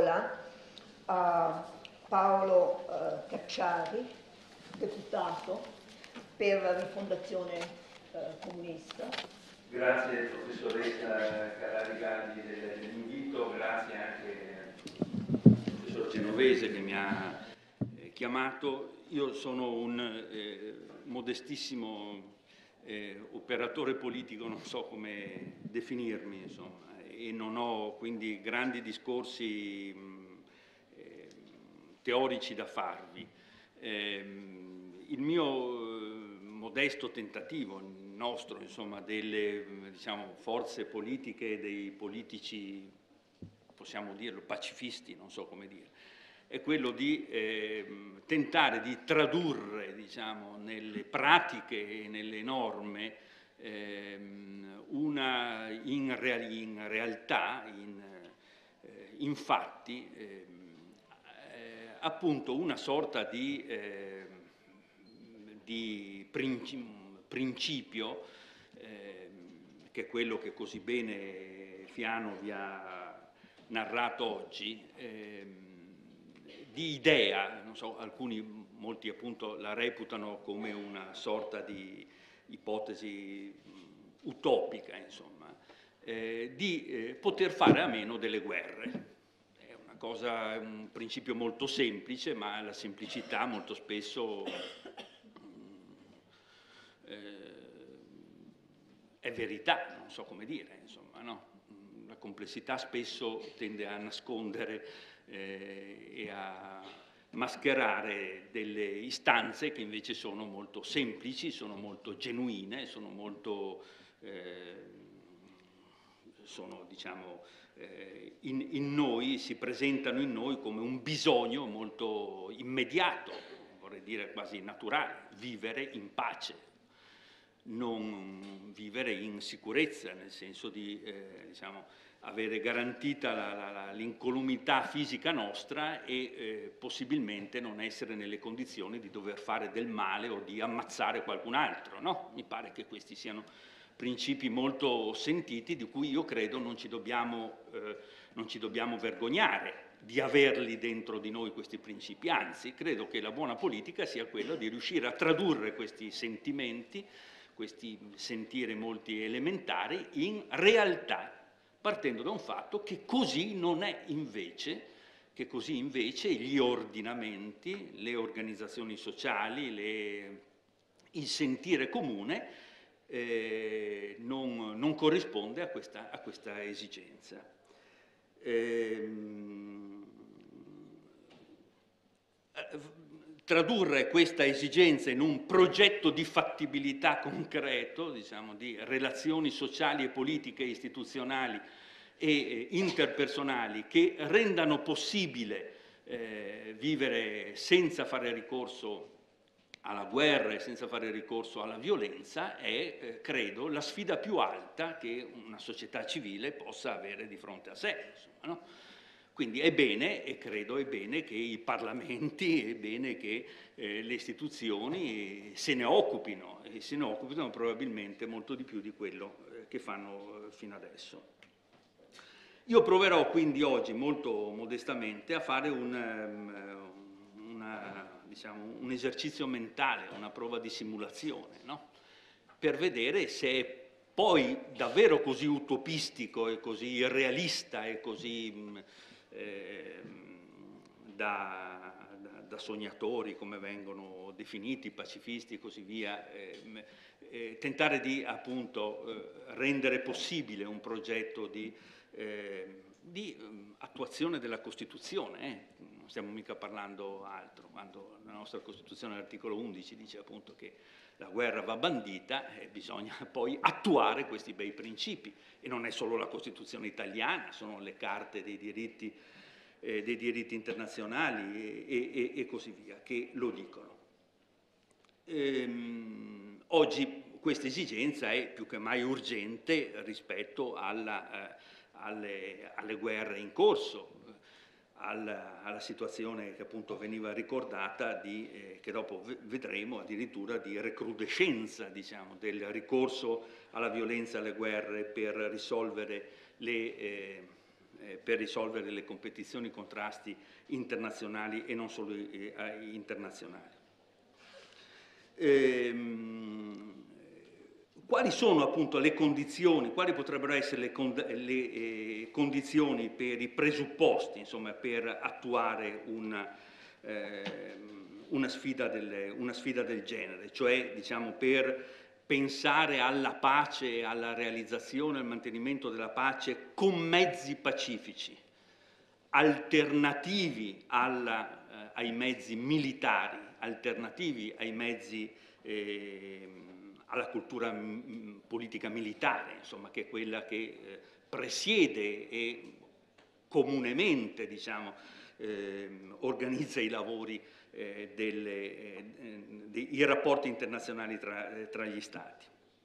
parola a Paolo Cacciari, deputato per la Rifondazione Comunista. Grazie professoressa Cararigalli dell'invito, grazie anche al professor Genovese che mi ha chiamato. Io sono un modestissimo operatore politico, non so come definirmi, insomma, e non ho quindi grandi discorsi teorici da farvi. Il mio modesto tentativo, nostro, insomma, delle forze politiche, dei politici, possiamo dirlo, pacifisti, non so come dire, è quello di tentare di tradurre, nelle pratiche e nelle norme in realtà, in fatti, appunto una sorta di principio, che è quello che così bene Fiano vi ha narrato oggi, di idea, non so, molti appunto la reputano come una sorta di ipotesi utopica, insomma, di poter fare a meno delle guerre. È una cosa, un principio molto semplice, ma la semplicità molto spesso è verità, non so come dire, insomma, no? La complessità spesso tende a nascondere e a mascherare delle istanze che invece sono molto semplici, sono molto genuine, sono molto, in noi, si presentano in noi come un bisogno molto immediato, vorrei dire quasi naturale, vivere in pace, non vivere in sicurezza, nel senso di avere garantita l'incolumità fisica nostra e possibilmente non essere nelle condizioni di dover fare del male o di ammazzare qualcun altro, no? Mi pare che questi siano principi molto sentiti, di cui io credo non ci dobbiamo vergognare di averli dentro di noi questi principi, anzi credo che la buona politica sia quella di riuscire a tradurre questi sentimenti, questi sentire molti elementari, in realtà, partendo da un fatto che così non è invece, che così invece gli ordinamenti, le organizzazioni sociali, il sentire comune non corrisponde a questa esigenza. Tradurre questa esigenza in un progetto di fattibilità concreto, di relazioni sociali e politiche istituzionali e interpersonali che rendano possibile vivere senza fare ricorso alla guerra e senza fare ricorso alla violenza è, credo, la sfida più alta che una società civile possa avere di fronte a sé, insomma, no? Quindi è bene, e credo è bene, che i parlamenti, è bene che le istituzioni se ne occupino, e se ne occupino probabilmente molto di più di quello che fanno fino adesso. Io proverò quindi oggi, molto modestamente, a fare un esercizio mentale, una prova di simulazione, no? Per vedere se è poi davvero così utopistico e così irrealista e così da sognatori, come vengono definiti, pacifisti e così via, tentare di appunto rendere possibile un progetto di attuazione della Costituzione. Non stiamo mica parlando altro, quando la nostra Costituzione all'articolo 11 dice appunto che la guerra va bandita, bisogna poi attuare questi bei principi. E non è solo la Costituzione italiana, sono le carte dei diritti internazionali e così via, che lo dicono. Oggi questa esigenza è più che mai urgente rispetto alle guerre in corso, alla situazione che appunto veniva ricordata che dopo vedremo addirittura di recrudescenza, del ricorso alla violenza, alle guerre per risolvere le per risolvere le competizioni, i contrasti internazionali e non solo internazionali. Quali sono appunto le condizioni, quali potrebbero essere le condizioni per i presupposti, insomma, per attuare una sfida del genere, cioè diciamo per pensare alla pace, alla realizzazione e al mantenimento della pace con mezzi pacifici, alternativi ai mezzi militari, alternativi ai mezzi, alla cultura politica militare, insomma, che è quella che presiede e comunemente, diciamo, organizza i lavori, i rapporti internazionali tra gli Stati.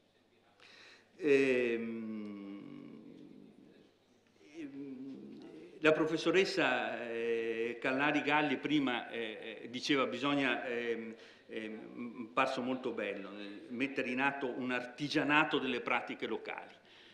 La professoressa Callari Galli prima diceva bisogna, parso molto bello, mettere in atto un artigianato delle pratiche locali.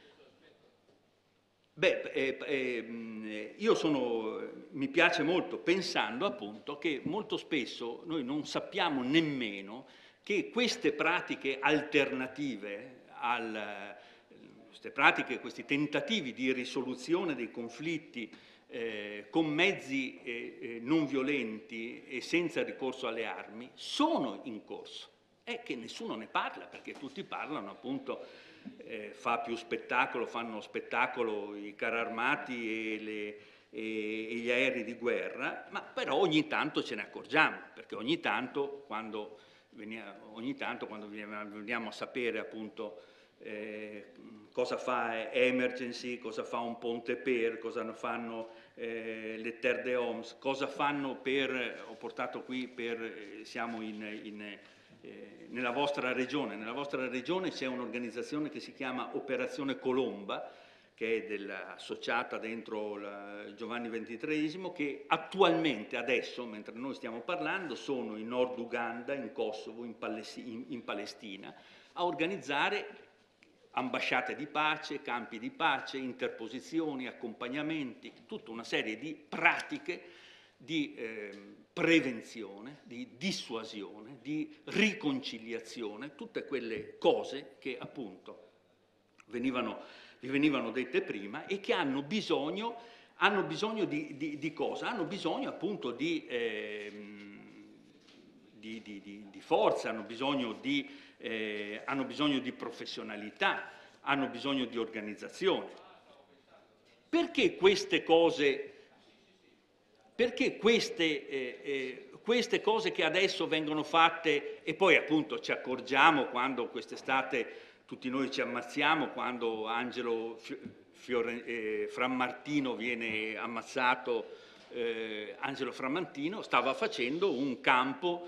Mi piace molto pensando appunto che molto spesso noi non sappiamo nemmeno che queste pratiche alternative, queste pratiche, questi tentativi di risoluzione dei conflitti con mezzi non violenti e senza ricorso alle armi sono in corso. È che nessuno ne parla, perché tutti parlano appunto, fanno spettacolo i carri armati e gli aerei di guerra, ma però ogni tanto ce ne accorgiamo, perché ogni tanto quando veniamo a sapere appunto cosa fa Emergency, cosa fa un ponte cosa fanno le Terre de Homs, cosa fanno ho portato qui siamo nella vostra regione c'è un'organizzazione che si chiama Operazione Colomba, che è associata dentro Giovanni XXIII, che attualmente, adesso, mentre noi stiamo parlando, sono in Nord Uganda, in Kosovo, in Palestina, a organizzare ambasciate di pace, campi di pace, interposizioni, accompagnamenti, tutta una serie di pratiche di prevenzione, di dissuasione, di riconciliazione, tutte quelle cose che appunto vi venivano dette prima e che hanno bisogno di cosa? Hanno bisogno appunto di forza, hanno bisogno di professionalità, hanno bisogno di organizzazione. Perché queste cose che adesso vengono fatte e poi appunto ci accorgiamo quando quest'estate tutti noi ci ammazziamo, quando Angelo Frammartino viene ammazzato, Angelo Frammartino stava facendo un campo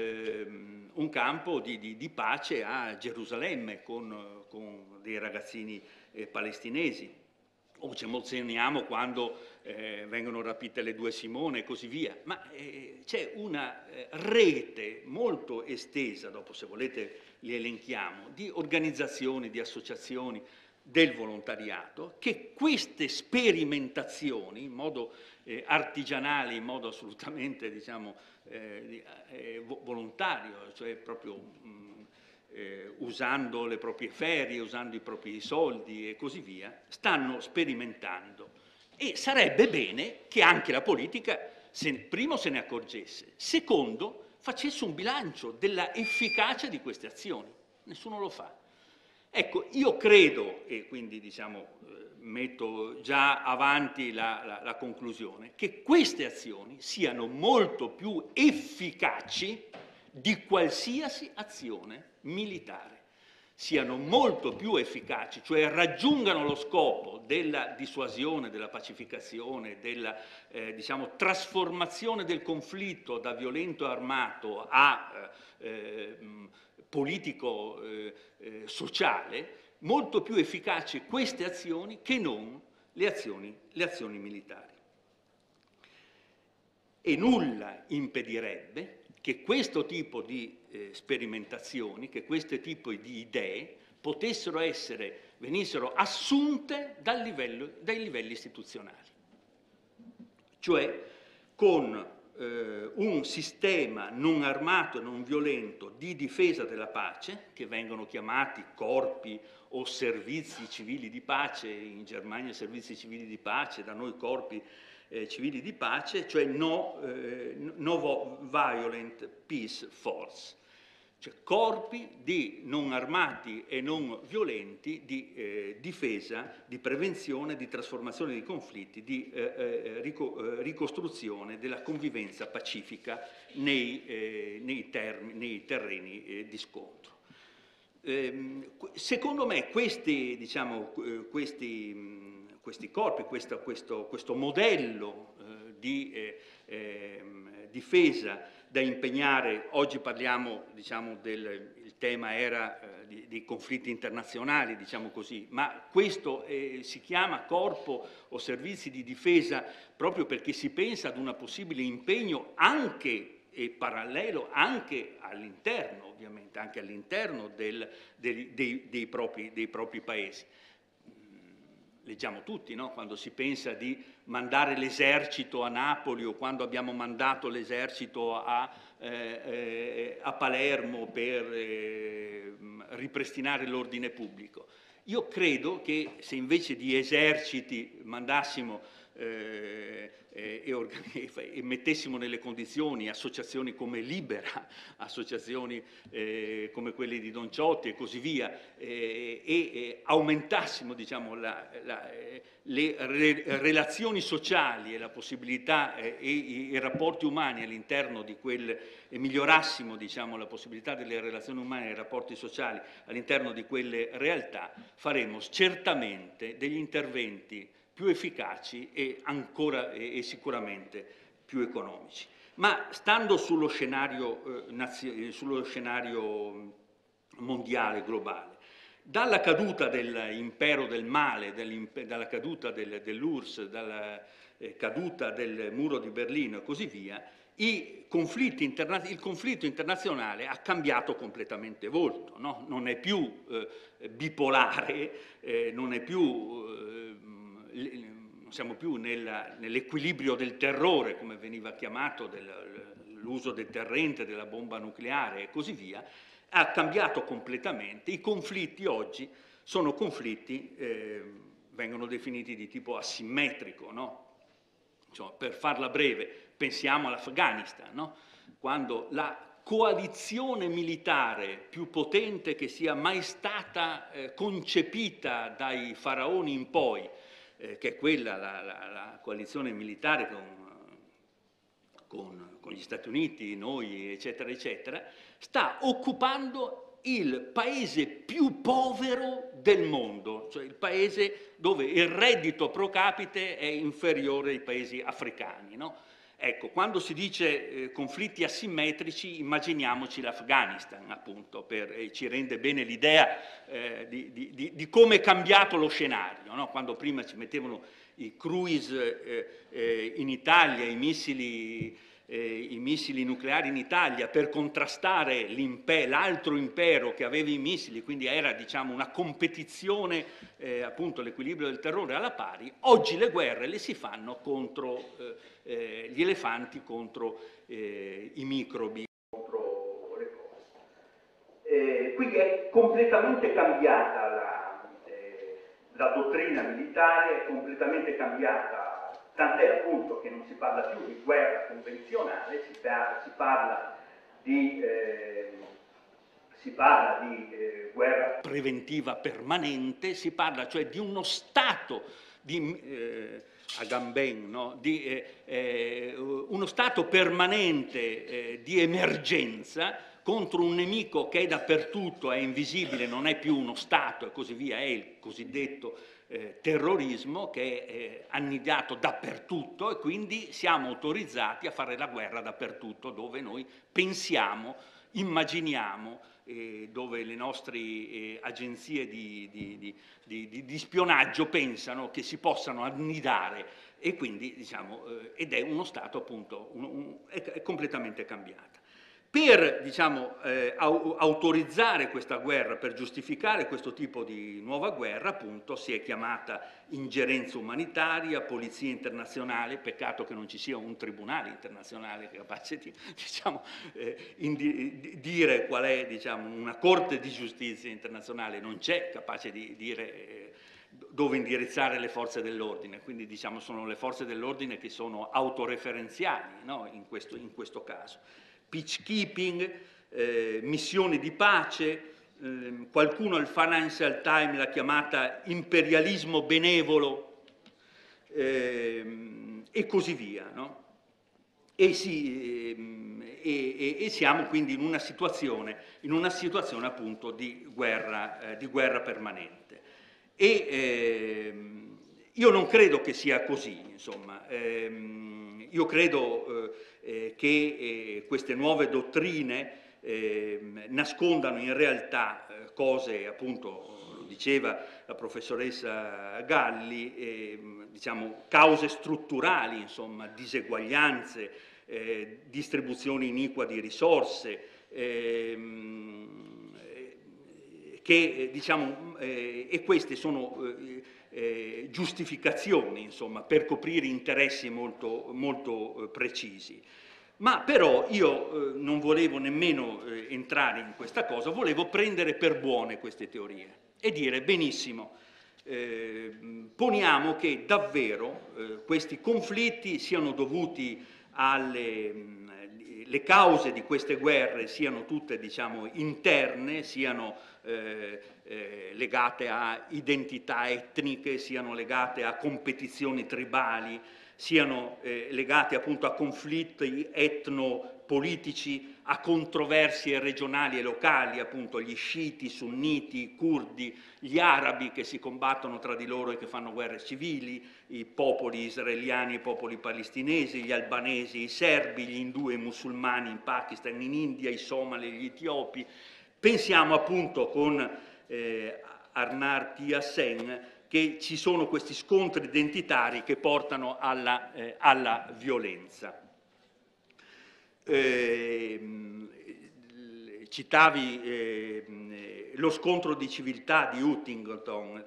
di pace a Gerusalemme con dei ragazzini palestinesi. O ci emozioniamo quando vengono rapite le due Simone e così via, ma c'è una rete molto estesa, dopo se volete li elenchiamo, di organizzazioni, di associazioni del volontariato, che queste sperimentazioni in modo artigianale, in modo assolutamente diciamo, volontario, cioè proprio usando le proprie ferie, usando i propri soldi e così via, stanno sperimentando. E sarebbe bene che anche la politica, primo, se ne accorgesse, secondo, facesse un bilancio della efficacia di queste azioni. Nessuno lo fa. Ecco, io credo, e quindi diciamo, metto già avanti la conclusione, che queste azioni siano molto più efficaci di qualsiasi azione militare, siano molto più efficaci, cioè raggiungano lo scopo della dissuasione, della pacificazione, della diciamo, trasformazione del conflitto da violento armato a politico sociale, molto più efficaci queste azioni che non le azioni militari. E nulla impedirebbe che questo tipo di sperimentazioni, che questo tipo di idee venissero assunte dai livelli istituzionali. cioè con un sistema non armato e non violento di difesa della pace, che vengono chiamati corpi o servizi civili di pace, in Germania servizi civili di pace, da noi corpi civili di pace, cioè no violent peace force, cioè corpi di non armati e non violenti di difesa, di prevenzione, di trasformazione di conflitti, di ricostruzione della convivenza pacifica nei terreni di scontro. Secondo me questi corpi, questo modello di difesa da impegnare, oggi parliamo, il tema era dei conflitti internazionali, diciamo così, ma questo si chiama corpo o servizi di difesa proprio perché si pensa ad un possibile impegno anche e parallelo anche all'interno, ovviamente, anche all'interno dei propri paesi. Leggiamo tutti, no? Quando si pensa di mandare l'esercito a Napoli o quando abbiamo mandato l'esercito a Palermo per ripristinare l'ordine pubblico. Io credo che se invece di eserciti mandassimo e mettessimo nelle condizioni associazioni come Libera, associazioni come quelle di Don Ciotti e così via, e aumentassimo, diciamo, le relazioni sociali e la possibilità e i rapporti umani all'interno di e migliorassimo, diciamo, la possibilità delle relazioni umane e dei rapporti sociali all'interno di quelle realtà, faremo certamente degli interventi più efficaci e sicuramente più economici. Ma stando sullo scenario mondiale, globale, dalla caduta dell'impero del male, dalla caduta dell'URSS, dalla caduta del muro di Berlino e così via, il conflitto internazionale ha cambiato completamente volto, no? Non è più bipolare, non siamo più nell'equilibrio del terrore, come veniva chiamato, l'uso deterrente della bomba nucleare e così via, ha cambiato completamente. I conflitti oggi sono conflitti, vengono definiti di tipo asimmetrico, no? Insomma, per farla breve, pensiamo all'Afghanistan, no? Quando la coalizione militare più potente che sia mai stata concepita dai faraoni in poi, che è quella, la coalizione militare con gli Stati Uniti, noi, eccetera, eccetera, sta occupando il paese più povero del mondo, cioè il paese dove il reddito pro capite è inferiore ai paesi africani, no? Ecco, quando si dice conflitti asimmetrici, immaginiamoci l'Afghanistan, appunto, ci rende bene l'idea di come è cambiato lo scenario, no? Quando prima ci mettevano i cruise in Italia, i missili nucleari in Italia per contrastare l'altro impero che aveva i missili, quindi era, diciamo, una competizione, appunto, l'equilibrio del terrore alla pari. Oggi le guerre le si fanno contro gli elefanti, contro i microbi, contro le cose. Quindi è completamente cambiata la dottrina militare, è completamente cambiata, tant'è appunto che non si parla più di guerra convenzionale, si parla di guerra preventiva permanente, si parla cioè di uno stato di Agamben, no? Uno stato permanente di emergenza contro un nemico che è dappertutto, è invisibile, non è più uno stato e così via, è il cosiddetto terrorismo che è annidato dappertutto e quindi siamo autorizzati a fare la guerra dappertutto dove noi pensiamo, immaginiamo, dove le nostre agenzie di spionaggio pensano che si possano annidare e quindi, diciamo, ed è uno stato appunto, è completamente cambiata. Per, diciamo, autorizzare questa guerra, per giustificare questo tipo di nuova guerra, appunto, si è chiamata ingerenza umanitaria, polizia internazionale, peccato che non ci sia un tribunale internazionale capace di, diciamo, dire qual è, diciamo, una corte di giustizia internazionale, non c'è capace di dire dove indirizzare le forze dell'ordine, quindi, diciamo, sono le forze dell'ordine che sono autoreferenziali, no? in questo caso. Peacekeeping, missioni di pace, qualcuno al Financial Times l'ha chiamata imperialismo benevolo, e così via, no? E siamo quindi in una situazione appunto di guerra permanente. Io non credo che sia così, insomma. Io credo che queste nuove dottrine nascondano in realtà cose, appunto, lo diceva la professoressa Galli, diciamo, cause strutturali, insomma, diseguaglianze, distribuzione iniqua di risorse, che, diciamo, e queste sono giustificazioni, insomma, per coprire interessi molto precisi. Ma però io non volevo nemmeno entrare in questa cosa, volevo prendere per buone queste teorie e dire benissimo, poniamo che davvero questi conflitti siano dovuti le cause di queste guerre siano tutte, diciamo, interne, siano legate a identità etniche, siano legate a competizioni tribali, siano legate appunto a conflitti etnopolitici, a controversie regionali e locali, appunto gli sciiti, i sunniti, i curdi, gli arabi che si combattono tra di loro e che fanno guerre civili, i popoli israeliani e i popoli palestinesi, gli albanesi, i serbi, gli indù e i musulmani in Pakistan, in India, i somali, gli etiopi. Pensiamo appunto con Arnar Tia Sen che ci sono questi scontri identitari che portano alla violenza. Citavi lo scontro di civiltà di Huntington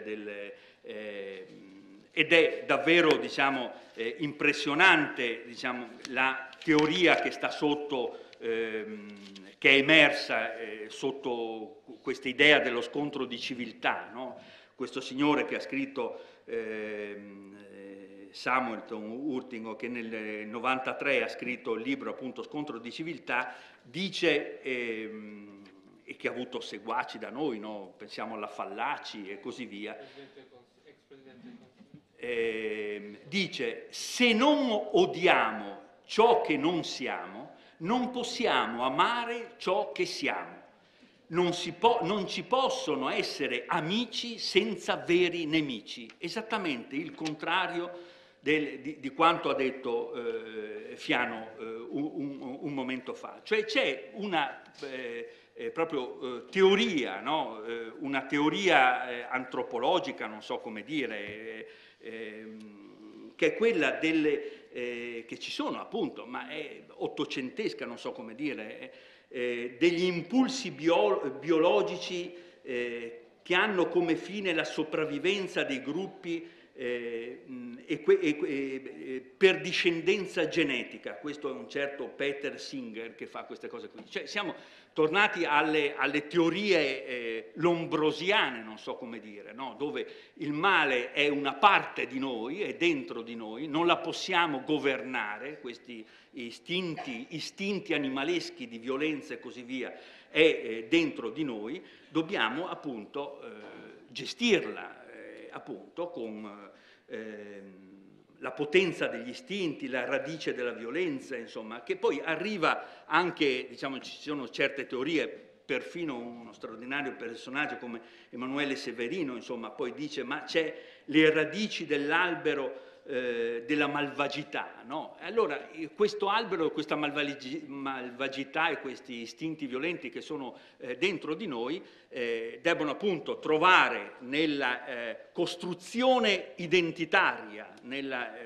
ed è davvero, diciamo, impressionante, diciamo, la teoria che sta sotto, che è emersa sotto questa idea dello scontro di civiltà, no? Questo signore che ha scritto Samuelson Huntington, che nel 93 ha scritto il libro appunto Scontro di civiltà, dice, e che ha avuto seguaci da noi, no? Pensiamo alla Fallaci e così via, dice: se non odiamo ciò che non siamo, non possiamo amare ciò che siamo. Non ci possono essere amici senza veri nemici. Esattamente il contrario di quanto ha detto Fiano un momento fa. Cioè c'è una proprio teoria, no? Una teoria antropologica, non so come dire, che è quella che ci sono appunto, ma è ottocentesca, non so come dire, degli impulsi biologici che hanno come fine la sopravvivenza dei gruppi per discendenza genetica. Questo è un certo Peter Singer che fa queste cose qui. Cioè, siamo tornati alle teorie lombrosiane, non so come dire, no? Dove il male è una parte di noi, è dentro di noi, non la possiamo governare, questi istinti animaleschi di violenza e così via, è dentro di noi, dobbiamo appunto gestirla appunto con la potenza degli istinti, la radice della violenza, insomma, che poi arriva anche, diciamo, ci sono certe teorie, perfino uno straordinario personaggio come Emanuele Severino, insomma, poi dice: ma c'è le radici dell'albero della malvagità, no? Allora questo albero, questa malvagità e questi istinti violenti che sono dentro di noi debbono appunto trovare nella costruzione identitaria, nel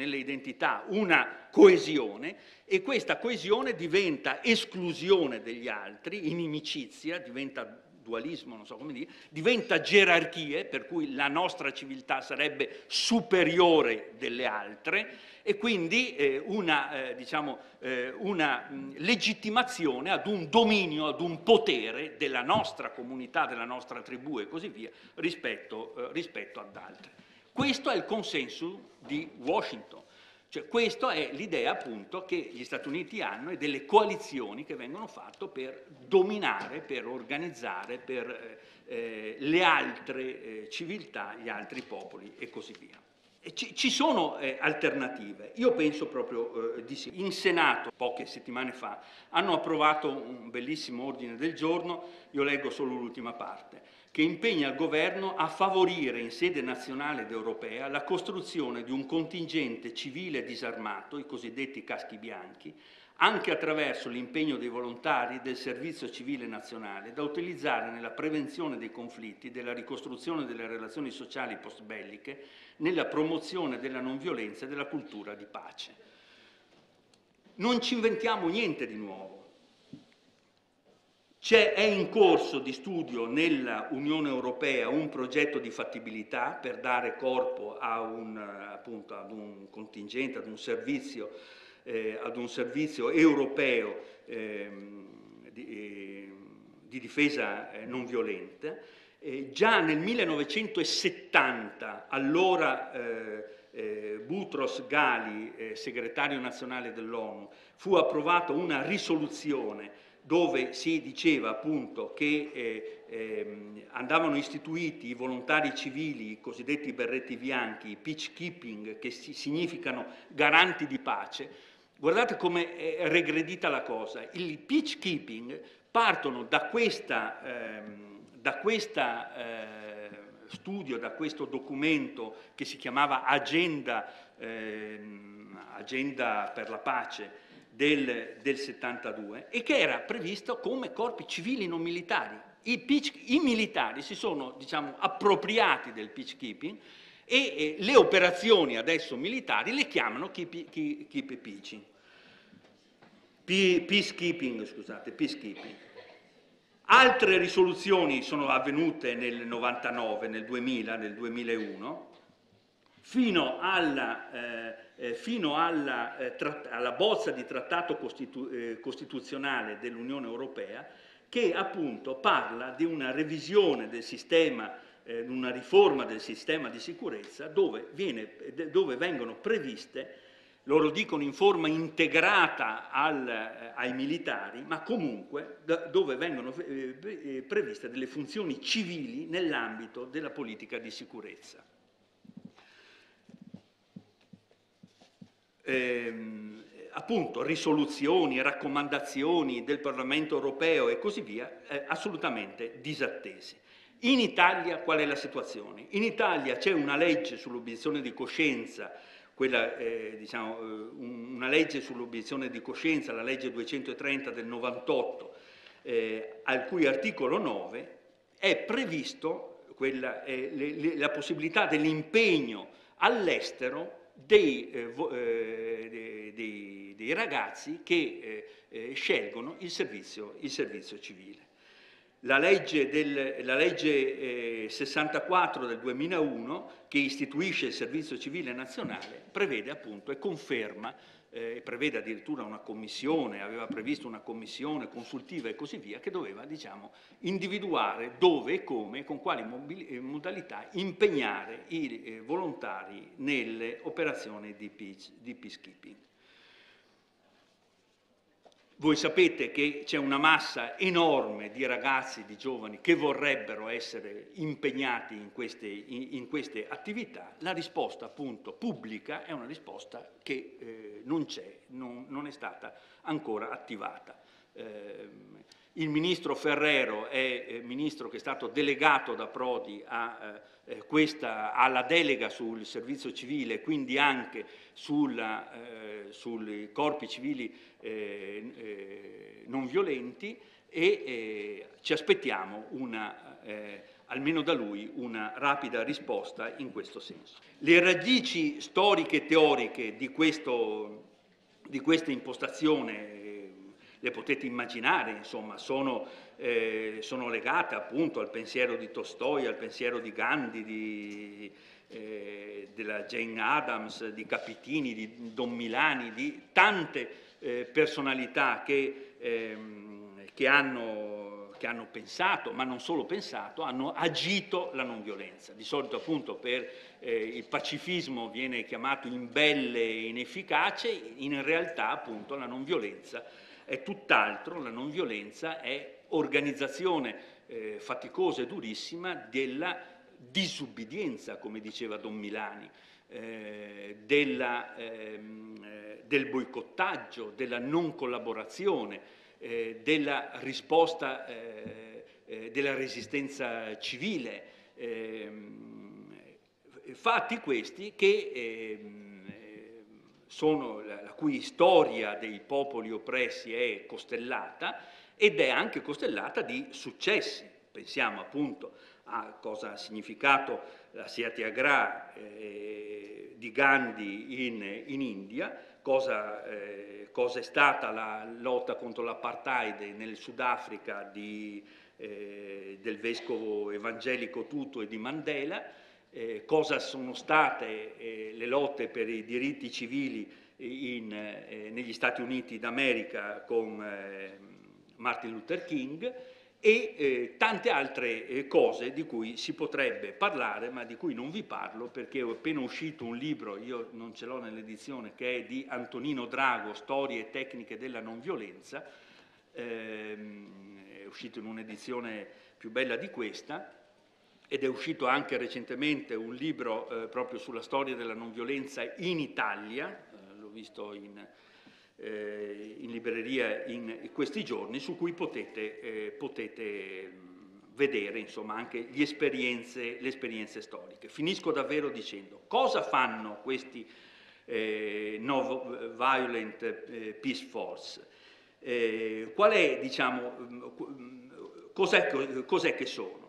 nelle identità una coesione, e questa coesione diventa esclusione degli altri, inimicizia, diventa dualismo, non so come dire, diventa gerarchie, per cui la nostra civiltà sarebbe superiore delle altre, e quindi una legittimazione ad un dominio, ad un potere della nostra comunità, della nostra tribù e così via, rispetto ad altre. Questo è il consenso di Washington. Cioè, questa è l'idea appunto che gli Stati Uniti hanno e delle coalizioni che vengono fatte per dominare, per organizzare, per le altre civiltà, gli altri popoli e così via. E ci sono alternative? Io penso proprio di sì. In Senato, poche settimane fa, hanno approvato un bellissimo ordine del giorno, io leggo solo l'ultima parte, che impegna il governo a favorire in sede nazionale ed europea la costruzione di un contingente civile disarmato, i cosiddetti caschi bianchi, anche attraverso l'impegno dei volontari del servizio civile nazionale, da utilizzare nella prevenzione dei conflitti, della ricostruzione delle relazioni sociali post-belliche, nella promozione della non violenza e della cultura di pace. Non ci inventiamo niente di nuovo. È in corso di studio nella Unione Europea un progetto di fattibilità per dare corpo appunto ad un contingente, ad un servizio europeo di difesa non violenta. Già nel 1970, allora Boutros Ghali, segretario nazionale dell'ONU, fu approvata una risoluzione dove si diceva appunto che andavano istituiti i volontari civili, i cosiddetti berretti bianchi, i peacekeeping, che significano garanti di pace. Guardate come è regredita la cosa. Il peacekeeping partono da questo studio, da questo documento che si chiamava Agenda per la pace del 72, e che era previsto come corpi civili non militari. I militari si sono, diciamo, appropriati del peacekeeping e le operazioni adesso militari le chiamano peacekeeping, scusate, peacekeeping. Altre risoluzioni sono avvenute nel 99, nel 2000, nel 2001, fino alla bozza di trattato costituzionale dell'Unione Europea, che appunto parla di una revisione del sistema, una riforma del sistema di sicurezza dove vengono previste, loro dicono in forma integrata ai militari, ma comunque dove vengono previste delle funzioni civili nell'ambito della politica di sicurezza. Appunto risoluzioni, raccomandazioni del Parlamento europeo e così via, assolutamente disattesi. In Italia qual è la situazione? In Italia c'è una legge sull'obiezione di coscienza, una legge sull'obiezione di coscienza, la legge 230 del 98, al cui articolo 9 è previsto la possibilità dell'impegno all'estero dei ragazzi che scelgono il servizio civile. La legge 64 del 2001, che istituisce il servizio civile nazionale, prevede appunto e conferma, prevede addirittura una commissione, aveva previsto una commissione consultiva e così via, che doveva, diciamo, individuare dove e come e con quali modalità impegnare i volontari nelle operazioni di peacekeeping. Voi sapete che c'è una massa enorme di ragazzi, di giovani che vorrebbero essere impegnati in queste attività. La risposta appunto pubblica è una risposta che non c'è, non è stata ancora attivata. Il ministro Ferrero è ministro che è stato delegato da Prodi alla delega sul servizio civile, quindi anche sui corpi civili non violenti, e ci aspettiamo una almeno da lui, una rapida risposta in questo senso. Le radici storiche e teoriche di questa impostazione, le potete immaginare, insomma, sono legate appunto al pensiero di Tolstoi, al pensiero di Gandhi, della Jane Addams, di Capitini, di Don Milani, di tante personalità che hanno pensato, ma non solo pensato, hanno agito la non violenza. Di solito appunto per il pacifismo viene chiamato imbelle e inefficace, in realtà appunto la non violenza è tutt'altro, la non violenza è organizzazione faticosa e durissima della disubbidienza, come diceva Don Milani, del boicottaggio, della non collaborazione, della risposta, della resistenza civile, fatti questi che sono la cui storia dei popoli oppressi è costellata, ed è anche costellata di successi. Pensiamo appunto a cosa ha significato la Satyagraha di Gandhi in India, cosa è stata la lotta contro l'apartheid nel Sudafrica del vescovo evangelico Tutu e di Mandela, cosa sono state le lotte per i diritti civili negli Stati Uniti d'America con Martin Luther King, e tante altre cose di cui si potrebbe parlare, ma di cui non vi parlo perché è appena uscito un libro, io non ce l'ho nell'edizione, che è di Antonino Drago, Storie e tecniche della non violenza, è uscito in un'edizione più bella di questa, ed è uscito anche recentemente un libro proprio sulla storia della non violenza in Italia, l'ho visto in libreria in questi giorni, su cui potete vedere insomma anche le esperienze storiche. Finisco davvero dicendo: cosa fanno questi No Violent Peace Force? Qual è, diciamo, cos'è che sono?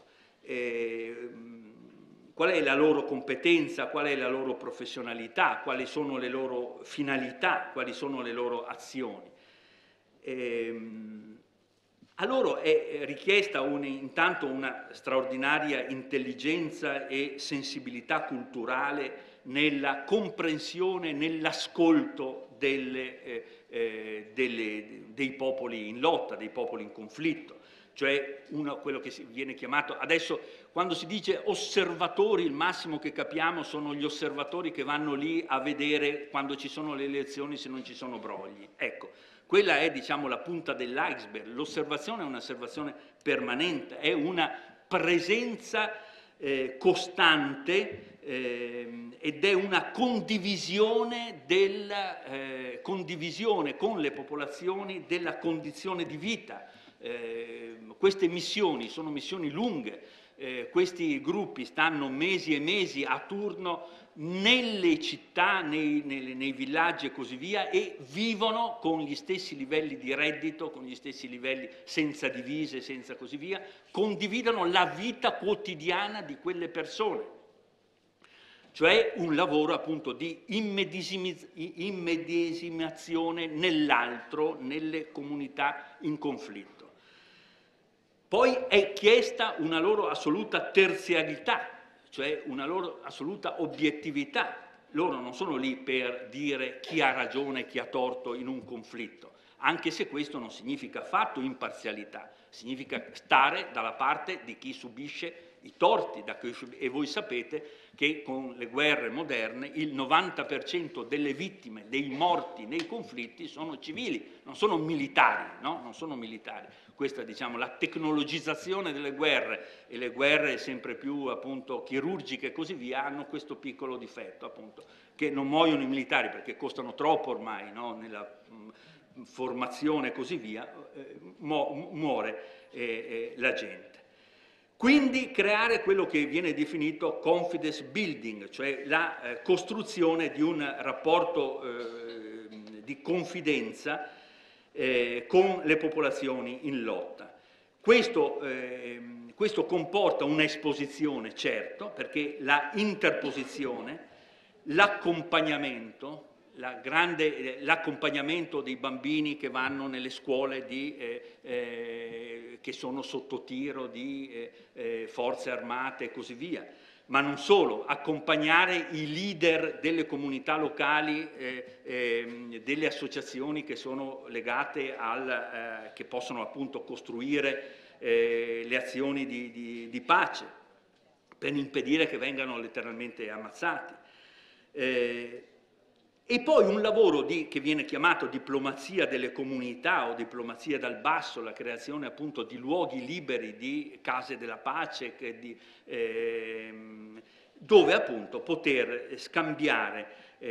Qual è la loro competenza, qual è la loro professionalità, quali sono le loro finalità, quali sono le loro azioni. A loro è richiesta intanto una straordinaria intelligenza e sensibilità culturale nella comprensione, nell'ascolto dei popoli in lotta, dei popoli in conflitto. Cioè quello che viene chiamato, adesso quando si dice osservatori, il massimo che capiamo sono gli osservatori che vanno lì a vedere quando ci sono le elezioni se non ci sono brogli. Ecco, quella è, diciamo, la punta dell'iceberg. L'osservazione è un'osservazione permanente, è una presenza costante ed è una condivisione con le popolazioni della condizione di vita. Queste missioni sono missioni lunghe, questi gruppi stanno mesi e mesi a turno nelle città, nei villaggi e così via, e vivono con gli stessi livelli di reddito, con gli stessi livelli, senza divise, senza così via, condividono la vita quotidiana di quelle persone. Cioè un lavoro appunto di immedesimazione nell'altro, nelle comunità in conflitto. Poi è chiesta una loro assoluta terziarietà, cioè una loro assoluta obiettività. Loro non sono lì per dire chi ha ragione e chi ha torto in un conflitto, anche se questo non significa affatto imparzialità, significa stare dalla parte di chi subisce i torti, e voi sapete che con le guerre moderne il 90% delle vittime, dei morti nei conflitti sono civili, non sono militari, no? Non sono militari. Questa, diciamo, la tecnologizzazione delle guerre, e le guerre sempre più appunto chirurgiche e così via, hanno questo piccolo difetto appunto, che non muoiono i militari perché costano troppo ormai, no? Nella formazione e così via, muore la gente. Quindi creare quello che viene definito confidence building, cioè la costruzione di un rapporto di confidenza con le popolazioni in lotta. Questo Questo comporta un'esposizione, certo, perché la interposizione, l'accompagnamento, l'accompagnamento dei bambini che vanno nelle scuole che sono sotto tiro di forze armate e così via, ma non solo, accompagnare i leader delle comunità locali, delle associazioni che sono legate che possono appunto costruire le azioni di pace per impedire che vengano letteralmente ammazzati. E poi un lavoro che viene chiamato diplomazia delle comunità o diplomazia dal basso, la creazione appunto di luoghi liberi, di case della pace, dove appunto poter scambiare.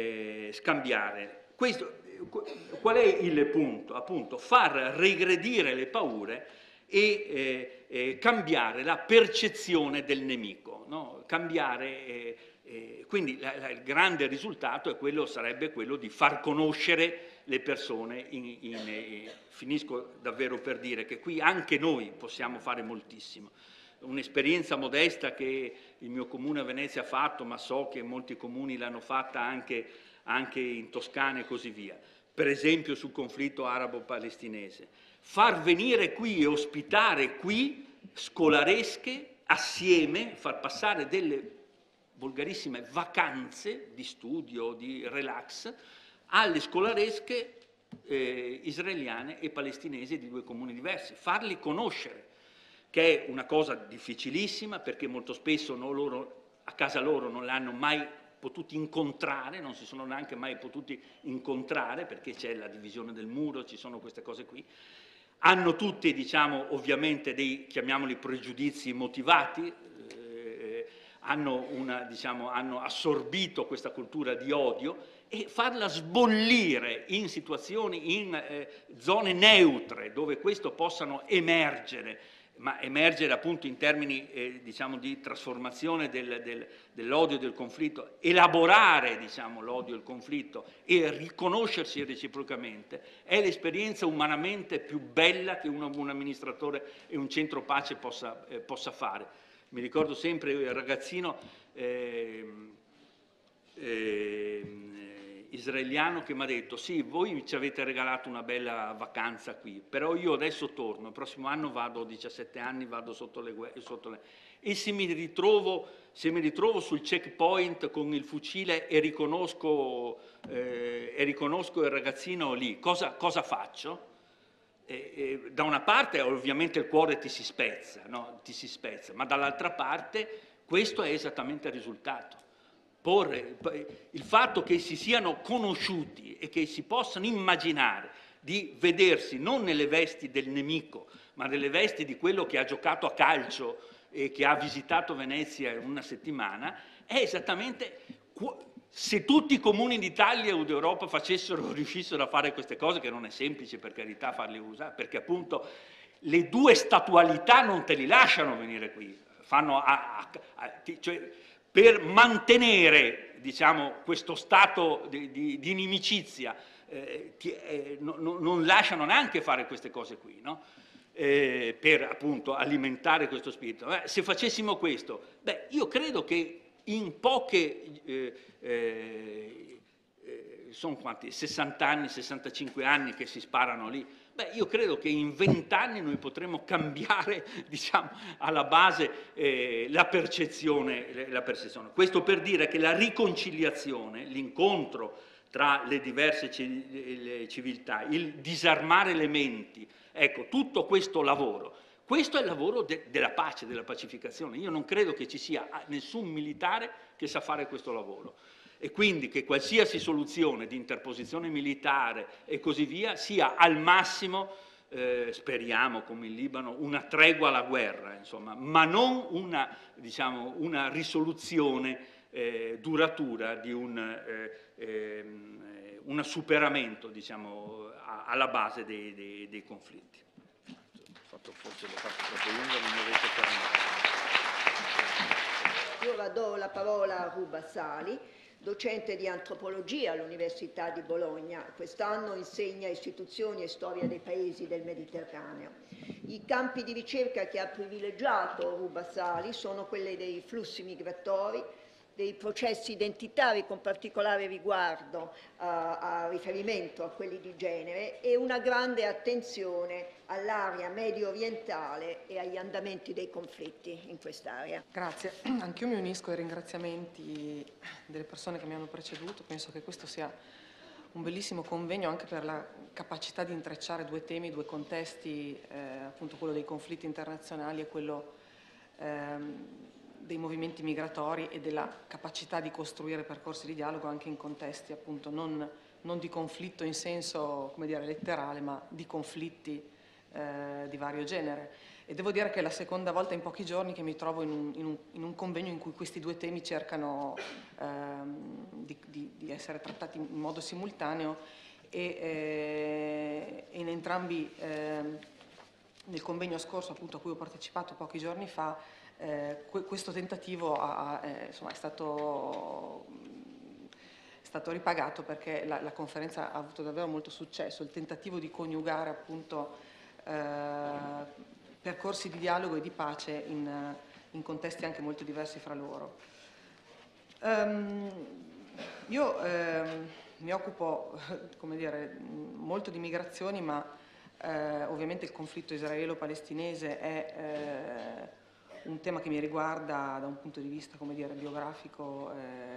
Questo, qual è il punto? Appunto far regredire le paure e cambiare la percezione del nemico, no? Cambiare, quindi il grande risultato sarebbe quello di far conoscere le persone. Finisco davvero per dire che qui anche noi possiamo fare moltissimo. Un'esperienza modesta che il mio comune a Venezia ha fatto, ma so che molti comuni l'hanno fatta anche in Toscana e così via. Per esempio sul conflitto arabo-palestinese. Far venire qui e ospitare qui scolaresche assieme, far passare delle volgarissime vacanze di studio, di relax, alle scolaresche israeliane e palestinesi di due comuni diversi, farli conoscere, che è una cosa difficilissima perché molto spesso a casa loro non l'hanno mai potuti incontrare, non si sono neanche mai potuti incontrare perché c'è la divisione del muro, ci sono queste cose qui. Hanno tutti, diciamo, ovviamente chiamiamoli pregiudizi motivati, hanno assorbito questa cultura di odio, e farla sbollire in situazioni, in zone neutre, dove questo possano emergere, ma emergere appunto in termini diciamo di trasformazione dell'odio e del conflitto, elaborare diciamo l'odio e il conflitto e riconoscersi reciprocamente, è l'esperienza umanamente più bella che un amministratore e un centro pace possa fare. Mi ricordo sempre il ragazzino israeliano che mi ha detto: sì, voi ci avete regalato una bella vacanza qui, però io adesso torno, il prossimo anno vado, ho 17 anni, vado sotto le e se mi ritrovo sul checkpoint con il fucile e riconosco il ragazzino lì, cosa faccio? Da una parte ovviamente il cuore ti si spezza, no? Ti si spezza, ma dall'altra parte questo è esattamente il risultato. Il fatto che si siano conosciuti e che si possano immaginare di vedersi non nelle vesti del nemico, ma nelle vesti di quello che ha giocato a calcio e che ha visitato Venezia una settimana, è esattamente... Se tutti i comuni d'Italia o d'Europa riuscissero a fare queste cose, che non è semplice per carità farle usare, perché appunto le due statualità non te li lasciano venire qui, cioè, per mantenere diciamo, questo stato di inimicizia, non lasciano neanche fare queste cose qui, no? Per appunto alimentare questo spirito. Se facessimo questo, io credo che in poche, sono quanti? 60 anni, 65 anni che si sparano lì, io credo che in 20 anni noi potremo cambiare, diciamo, alla base la percezione. Questo per dire che la riconciliazione, l'incontro tra le diverse civiltà, il disarmare le menti, ecco, tutto questo lavoro. Questo è il lavoro della pace, della pacificazione. Io non credo che ci sia nessun militare che sa fare questo lavoro. E quindi che qualsiasi soluzione di interposizione militare e così via sia al massimo, speriamo come in Libano, una tregua alla guerra, insomma, ma non una risoluzione duratura di un superamento, diciamo, alla base dei conflitti. Forse l'ho fatto troppo lungo, non mi avete fermato. Io ora do la parola a Ruba Sali, docente di antropologia all'Università di Bologna. Quest'anno insegna istituzioni e storia dei paesi del Mediterraneo. I campi di ricerca che ha privilegiato Ruba Sali sono quelli dei flussi migratori, dei processi identitari con particolare riguardo a riferimento a quelli di genere e una grande attenzione all'area medio orientale e agli andamenti dei conflitti in quest'area. Grazie, anch'io mi unisco ai ringraziamenti delle persone che mi hanno preceduto. Penso che questo sia un bellissimo convegno anche per la capacità di intrecciare due temi, due contesti, appunto quello dei conflitti internazionali e quello dei movimenti migratori e della capacità di costruire percorsi di dialogo anche in contesti appunto non di conflitto in senso, come dire, letterale, ma di conflitti di vario genere. E devo dire che è la seconda volta in pochi giorni che mi trovo in un convegno in cui questi due temi cercano di essere trattati in modo simultaneo e in entrambi, nel convegno scorso appunto a cui ho partecipato pochi giorni fa, questo tentativo insomma, è stato ripagato perché la conferenza ha avuto davvero molto successo, il tentativo di coniugare appunto percorsi di dialogo e di pace in contesti anche molto diversi fra loro. Io mi occupo, come dire, molto di migrazioni, ma ovviamente il conflitto israelo-palestinese è un tema che mi riguarda da un punto di vista, come dire, biografico,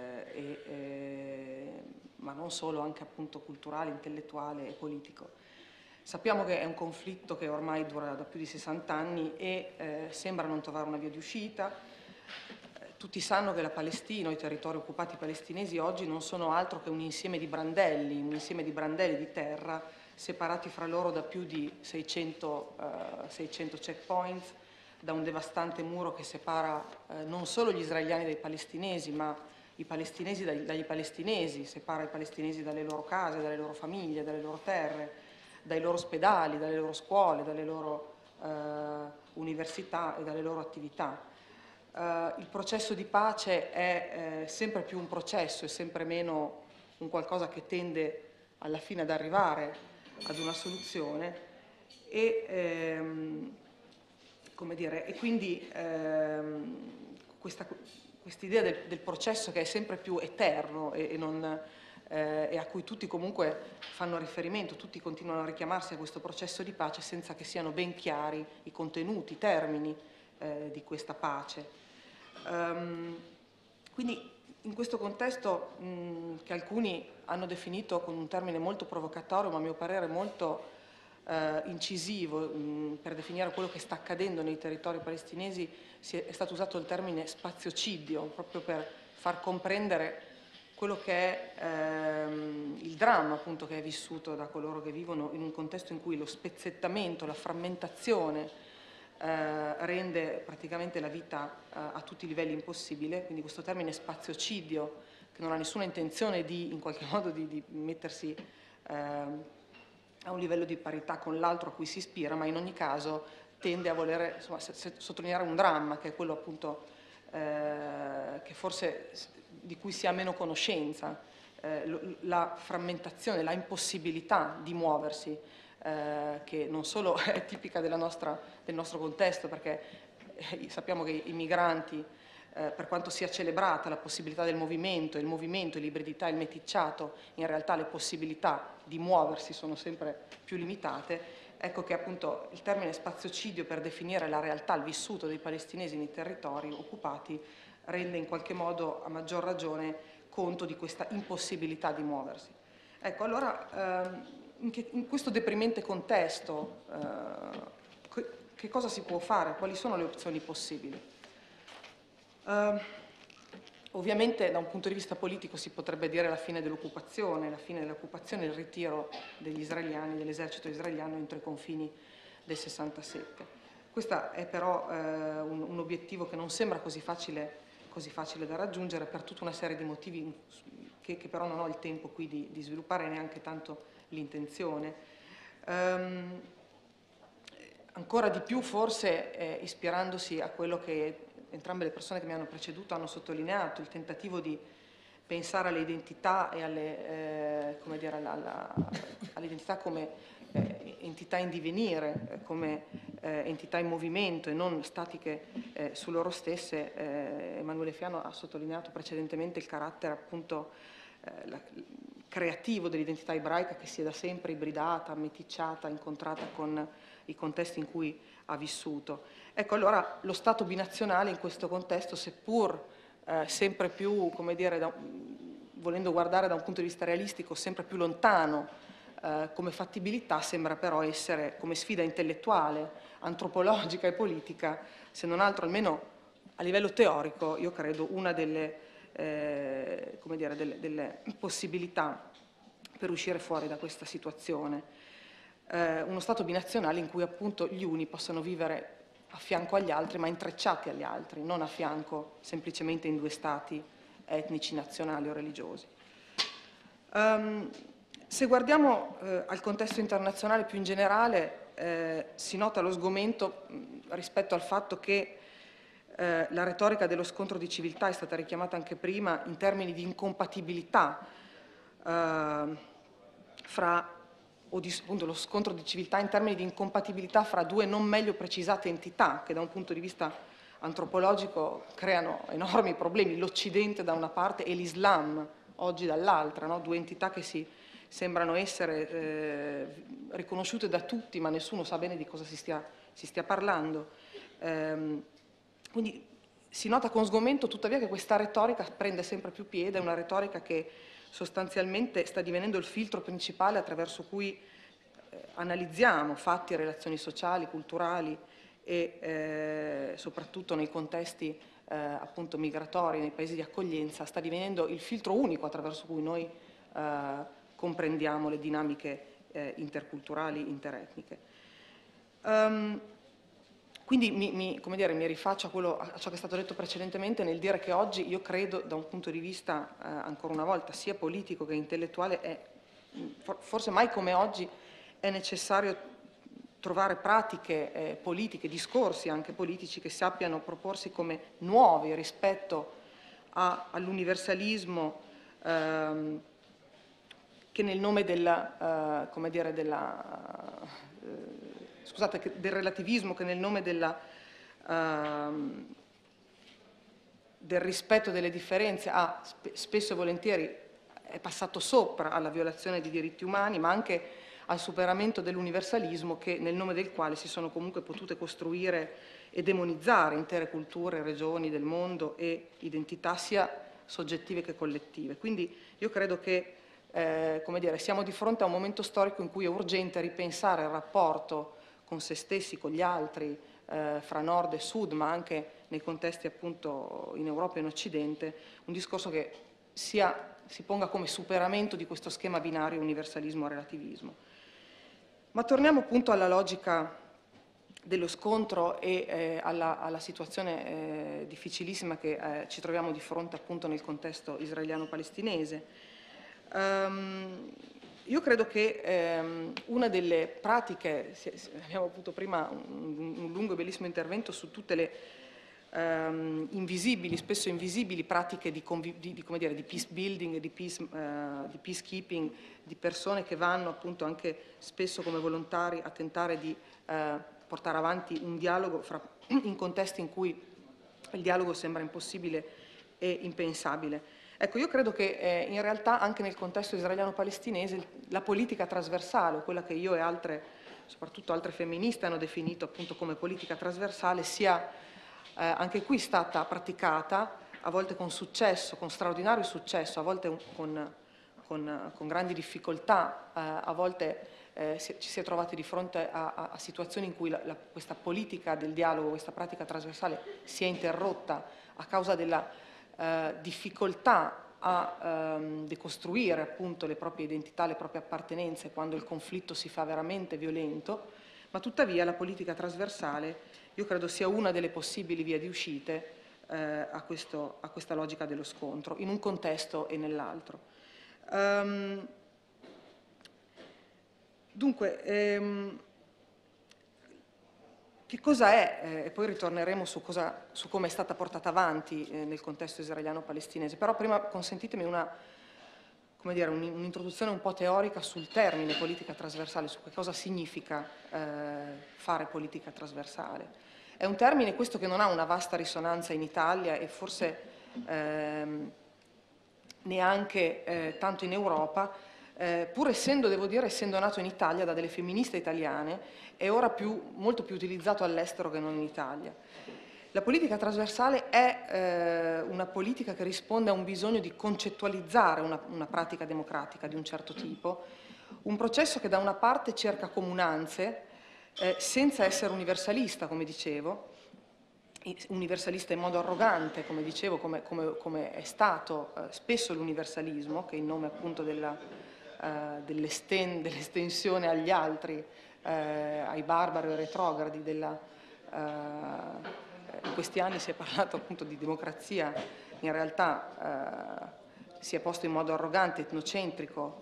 ma non solo, anche appunto culturale, intellettuale e politico. Sappiamo che è un conflitto che ormai dura da più di 60 anni e sembra non trovare una via di uscita. Tutti sanno che la Palestina, i territori occupati palestinesi oggi non sono altro che un insieme di brandelli di terra separati fra loro da più di 600 checkpoints, da un devastante muro che separa non solo gli israeliani dai palestinesi, ma i palestinesi dagli palestinesi, separa i palestinesi dalle loro case, dalle loro famiglie, dalle loro terre, dai loro ospedali, dalle loro scuole, dalle loro università e dalle loro attività. Il processo di pace è sempre più un processo e sempre meno un qualcosa che tende alla fine ad arrivare ad una soluzione come dire, e quindi quest'idea del processo che è sempre più eterno e a cui tutti comunque fanno riferimento, tutti continuano a richiamarsi a questo processo di pace senza che siano ben chiari i contenuti, i termini di questa pace. Quindi in questo contesto che alcuni hanno definito con un termine molto provocatorio, ma a mio parere molto incisivo per definire quello che sta accadendo nei territori palestinesi, è stato usato il termine spaziocidio, proprio per far comprendere quello che è il dramma appunto che è vissuto da coloro che vivono in un contesto in cui lo spezzettamento, la frammentazione rende praticamente la vita a tutti i livelli impossibile. Quindi questo termine spaziocidio, che non ha nessuna intenzione di in qualche modo di mettersi a un livello di parità con l'altro a cui si ispira, ma in ogni caso tende a voler insomma, sottolineare un dramma che è quello appunto che forse di cui si ha meno conoscenza, la frammentazione, la impossibilità di muoversi, che non solo è tipica del nostro contesto, perché sappiamo che i migranti, per quanto sia celebrata la possibilità del movimento, l'ibridità, il meticciato, in realtà le possibilità di muoversi sono sempre più limitate. Ecco che appunto il termine spaziocidio per definire la realtà, il vissuto dei palestinesi nei territori occupati rende in qualche modo a maggior ragione conto di questa impossibilità di muoversi. Ecco, allora in questo deprimente contesto che cosa si può fare? Quali sono le opzioni possibili? Ovviamente da un punto di vista politico si potrebbe dire la fine dell'occupazione e il ritiro degli israeliani, dell'esercito israeliano entro i confini del 67. Questo è però un obiettivo che non sembra così facile da raggiungere per tutta una serie di motivi che però non ho il tempo qui di sviluppare, neanche tanto l'intenzione. Ancora di più forse ispirandosi a quello che entrambe le persone che mi hanno preceduto hanno sottolineato, il tentativo di pensare alle identità e come dire, all'identità come entità in divenire, come entità in movimento e non statiche su loro stesse. Emanuele Fiano ha sottolineato precedentemente il carattere appunto creativo dell'identità ebraica, che si è da sempre ibridata, meticciata, incontrata con i contesti in cui ha vissuto. Ecco, allora lo Stato binazionale in questo contesto, seppur sempre più, come dire, volendo guardare da un punto di vista realistico, sempre più lontano come fattibilità, sembra però essere, come sfida intellettuale, antropologica e politica, se non altro almeno a livello teorico, io credo una delle, come dire, delle possibilità per uscire fuori da questa situazione. Uno Stato binazionale in cui appunto gli uni possano vivere a fianco agli altri, ma intrecciati agli altri, non a fianco semplicemente in due Stati etnici, nazionali o religiosi. Se guardiamo al contesto internazionale più in generale, si nota lo sgomento rispetto al fatto che la retorica dello scontro di civiltà è stata richiamata anche prima in termini di incompatibilità appunto lo scontro di civiltà in termini di incompatibilità fra due non meglio precisate entità che da un punto di vista antropologico creano enormi problemi, l'Occidente da una parte e l'Islam oggi dall'altra, no? Due entità che sembrano essere riconosciute da tutti, ma nessuno sa bene di cosa si stia parlando. Quindi si nota con sgomento tuttavia che questa retorica prende sempre più piede, è una retorica che sostanzialmente sta divenendo il filtro principale attraverso cui analizziamo fatti e relazioni sociali, culturali e soprattutto nei contesti appunto migratori, nei paesi di accoglienza, sta divenendo il filtro unico attraverso cui noi comprendiamo le dinamiche interculturali, interetniche. Quindi mi rifaccio a ciò che è stato detto precedentemente nel dire che oggi io credo da un punto di vista ancora una volta sia politico che intellettuale forse mai come oggi è necessario trovare pratiche politiche, discorsi anche politici che sappiano proporsi come nuovi rispetto all'universalismo che nel nome del relativismo, che nel nome del rispetto delle differenze spesso e volentieri è passato sopra alla violazione di diritti umani, ma anche al superamento dell'universalismo nel nome del quale si sono comunque potute costruire e demonizzare intere culture, regioni del mondo e identità sia soggettive che collettive. Quindi io credo che siamo di fronte a un momento storico in cui è urgente ripensare il rapporto con se stessi, con gli altri, fra nord e sud, ma anche nei contesti appunto in Europa e in Occidente, un discorso che si ponga come superamento di questo schema binario universalismo-relativismo. Ma torniamo appunto alla logica dello scontro e alla situazione difficilissima che ci troviamo di fronte appunto nel contesto israeliano-palestinese. Io credo che una delle pratiche, abbiamo avuto prima un lungo e bellissimo intervento su tutte le invisibili, spesso invisibili pratiche di peace building, di peacekeeping, di persone che vanno appunto anche spesso come volontari a tentare di portare avanti un dialogo in contesti in cui il dialogo sembra impossibile e impensabile. Ecco, io credo che in realtà anche nel contesto israeliano-palestinese la politica trasversale, quella che io e altre, soprattutto altre femministe, hanno definito appunto come politica trasversale, sia anche qui stata praticata, a volte con successo, con straordinario successo, a volte con grandi difficoltà, a volte ci si è trovati di fronte a situazioni in cui questa politica del dialogo, questa pratica trasversale si è interrotta a causa della difficoltà a decostruire appunto le proprie identità, le proprie appartenenze quando il conflitto si fa veramente violento, ma tuttavia la politica trasversale io credo sia una delle possibili vie di uscite a questa logica dello scontro, in un contesto e nell'altro. Dunque, Che cosa è, e poi ritorneremo su come è stata portata avanti nel contesto israeliano-palestinese, però prima consentitemi un'introduzione un po' teorica sul termine politica trasversale, su che cosa significa fare politica trasversale. È un termine questo che non ha una vasta risonanza in Italia e forse neanche tanto in Europa, pur essendo, devo dire, essendo nato in Italia da delle femministe italiane, è ora molto più utilizzato all'estero che non in Italia. La politica trasversale è una politica che risponde a un bisogno di concettualizzare una pratica democratica di un certo tipo, un processo che da una parte cerca comunanze, senza essere universalista, come dicevo, universalista in modo arrogante, come dicevo, come è stato spesso l'universalismo, che è in nome appunto dell'estensione agli altri, ai barbari o ai retrogradi. In questi anni si è parlato appunto di democrazia, in realtà si è posto in modo arrogante, etnocentrico,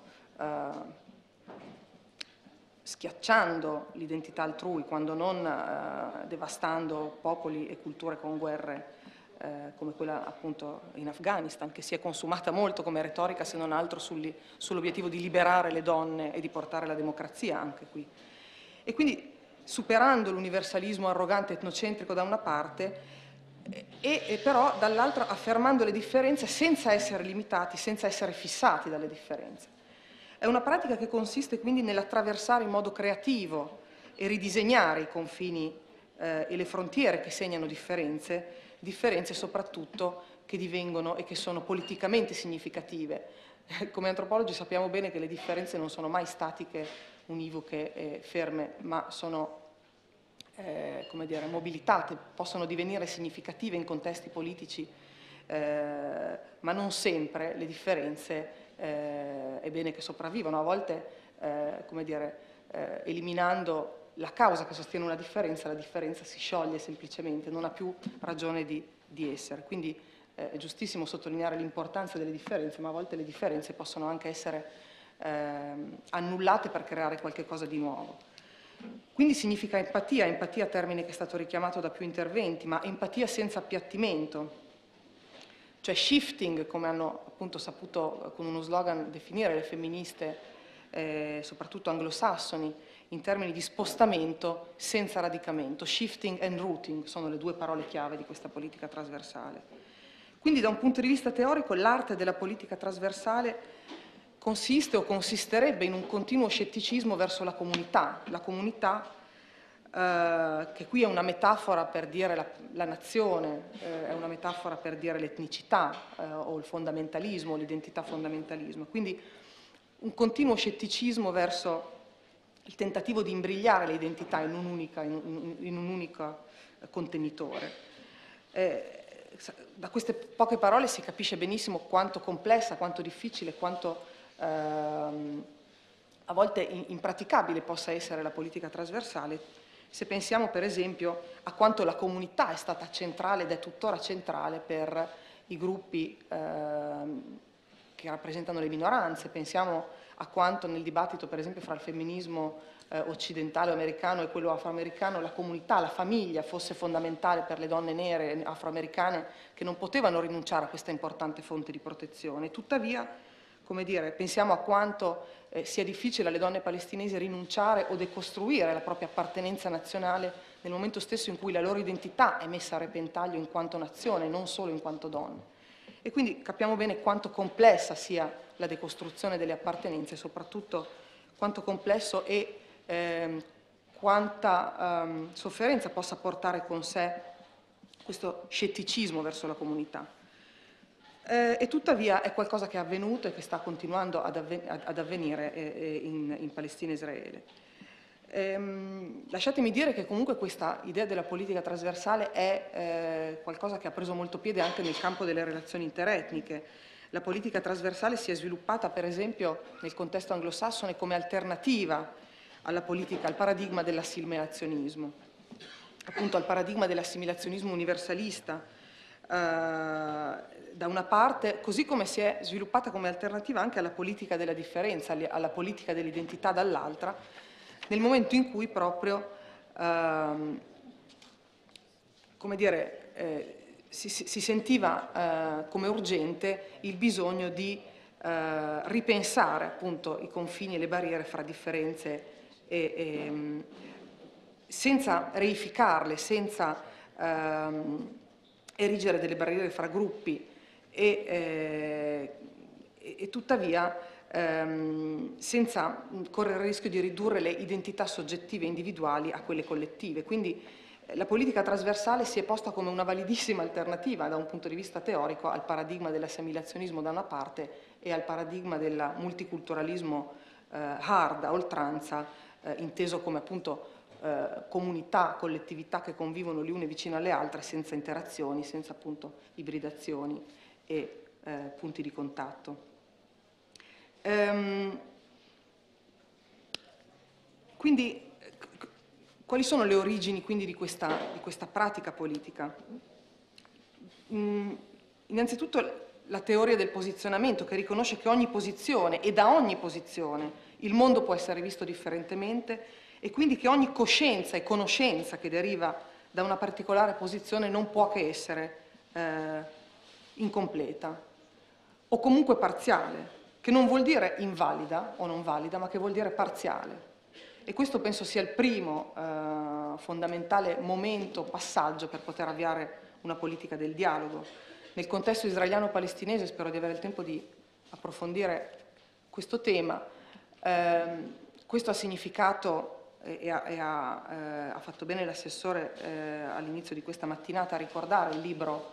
schiacciando l'identità altrui, quando non devastando popoli e culture con guerre come quella appunto in Afghanistan, che si è consumata molto come retorica, se non altro sull'obiettivo di liberare le donne e di portare la democrazia anche qui. E quindi superando l'universalismo arrogante etnocentrico da una parte e però dall'altra affermando le differenze senza essere limitati, senza essere fissati dalle differenze. È una pratica che consiste quindi nell'attraversare in modo creativo e ridisegnare i confini e le frontiere che segnano differenze soprattutto che divengono e che sono politicamente significative. Come antropologi sappiamo bene che le differenze non sono mai statiche, univoche e ferme, ma sono mobilitate, possono divenire significative in contesti politici, ma non sempre le differenze è bene che sopravvivano, a volte eliminando la causa che sostiene una differenza, la differenza si scioglie semplicemente, non ha più ragione di essere. Quindi è giustissimo sottolineare l'importanza delle differenze, ma a volte le differenze possono anche essere annullate per creare qualche cosa di nuovo. Quindi significa empatia termine che è stato richiamato da più interventi, ma empatia senza appiattimento, cioè shifting, come hanno appunto saputo con uno slogan definire le femministe, soprattutto anglosassoni, in termini di spostamento senza radicamento. Shifting and rooting sono le due parole chiave di questa politica trasversale. Quindi da un punto di vista teorico l'arte della politica trasversale consiste o consisterebbe in un continuo scetticismo verso la comunità che qui è una metafora per dire la nazione, è una metafora per dire l'etnicità o il fondamentalismo, l'identità fondamentalismo. Quindi un continuo scetticismo verso il tentativo di imbrigliare le identità in un unico contenitore. Da queste poche parole si capisce benissimo quanto complessa, quanto difficile, quanto a volte impraticabile possa essere la politica trasversale, se pensiamo per esempio a quanto la comunità è stata centrale ed è tuttora centrale per i gruppi che rappresentano le minoranze. Pensiamo a quanto nel dibattito per esempio fra il femminismo occidentale o americano e quello afroamericano la comunità, la famiglia fosse fondamentale per le donne nere afroamericane che non potevano rinunciare a questa importante fonte di protezione. Tuttavia, come dire, pensiamo a quanto sia difficile alle donne palestinesi rinunciare o decostruire la propria appartenenza nazionale nel momento stesso in cui la loro identità è messa a repentaglio in quanto nazione, non solo in quanto donne. E quindi capiamo bene quanto complessa sia la decostruzione delle appartenenze, soprattutto quanto complesso e quanta sofferenza possa portare con sé questo scetticismo verso la comunità. E tuttavia è qualcosa che è avvenuto e che sta continuando ad avvenire in Palestina e Israele. Lasciatemi dire che comunque questa idea della politica trasversale è qualcosa che ha preso molto piede anche nel campo delle relazioni interetniche. La politica trasversale si è sviluppata per esempio nel contesto anglosassone come alternativa alla politica, al paradigma dell'assimilazionismo, appunto al paradigma dell'assimilazionismo universalista, da una parte, così come si è sviluppata come alternativa anche alla politica della differenza, alla politica dell'identità dall'altra, nel momento in cui proprio come dire, si sentiva come urgente il bisogno di ripensare appunto i confini e le barriere fra differenze senza reificarle, senza erigere delle barriere fra gruppi e tuttavia senza correre il rischio di ridurre le identità soggettive e individuali a quelle collettive. Quindi la politica trasversale si è posta come una validissima alternativa da un punto di vista teorico al paradigma dell'assimilazionismo da una parte e al paradigma del multiculturalismo hard, a oltranza, inteso come appunto comunità, collettività che convivono le une vicino alle altre senza interazioni, senza appunto ibridazioni e punti di contatto. Quindi quali sono le origini quindi di questa pratica politica? Innanzitutto la teoria del posizionamento, che riconosce che ogni posizione e da ogni posizione il mondo può essere visto differentemente e quindi che ogni coscienza e conoscenza che deriva da una particolare posizione non può che essere incompleta o comunque parziale, che non vuol dire invalida o non valida, ma che vuol dire parziale. E questo penso sia il primo fondamentale momento, passaggio per poter avviare una politica del dialogo. Nel contesto israeliano-palestinese, spero di avere il tempo di approfondire questo tema, questo ha significato e ha fatto bene l'assessore all'inizio di questa mattinata a ricordare il libro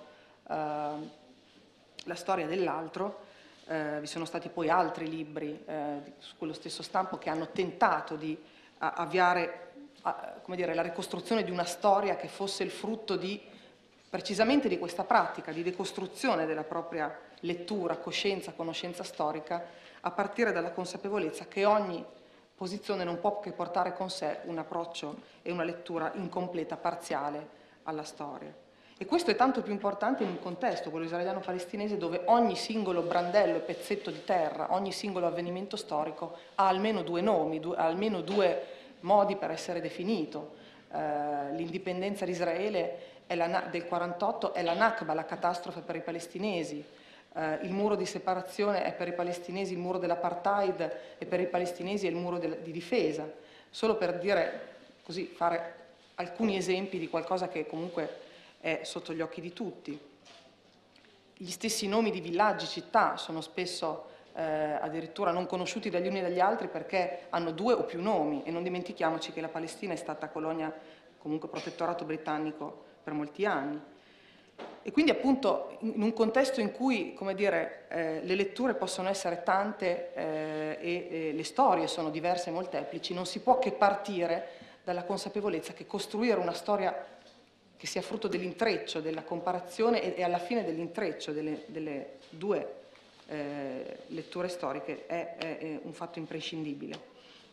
La storia dell'altro. Vi sono stati poi altri libri su quello stesso stampo che hanno tentato di avviare come dire, la ricostruzione di una storia che fosse il frutto precisamente di questa pratica di decostruzione della propria lettura, coscienza, conoscenza storica, a partire dalla consapevolezza che ogni posizione non può che portare con sé un approccio e una lettura incompleta, parziale alla storia. E questo è tanto più importante in un contesto, quello israeliano-palestinese, dove ogni singolo brandello e pezzetto di terra, ogni singolo avvenimento storico ha almeno due nomi, ha almeno due modi per essere definito. L'indipendenza di Israele del 48 è la Nakba, la catastrofe per i palestinesi. Il muro di separazione è per i palestinesi il muro dell'apartheid e per i palestinesi è il muro di difesa. Solo per dire, così, fare alcuni esempi di qualcosa che comunque è sotto gli occhi di tutti. Gli stessi nomi di villaggi, città sono spesso addirittura non conosciuti dagli uni e dagli altri perché hanno due o più nomi e non dimentichiamoci che la Palestina è stata colonia, comunque protettorato britannico per molti anni. E quindi appunto in un contesto in cui, come dire, le letture possono essere tante e le storie sono diverse e molteplici, non si può che partire dalla consapevolezza che costruire una storia che sia frutto dell'intreccio, della comparazione e alla fine dell'intreccio delle due letture storiche è un fatto imprescindibile.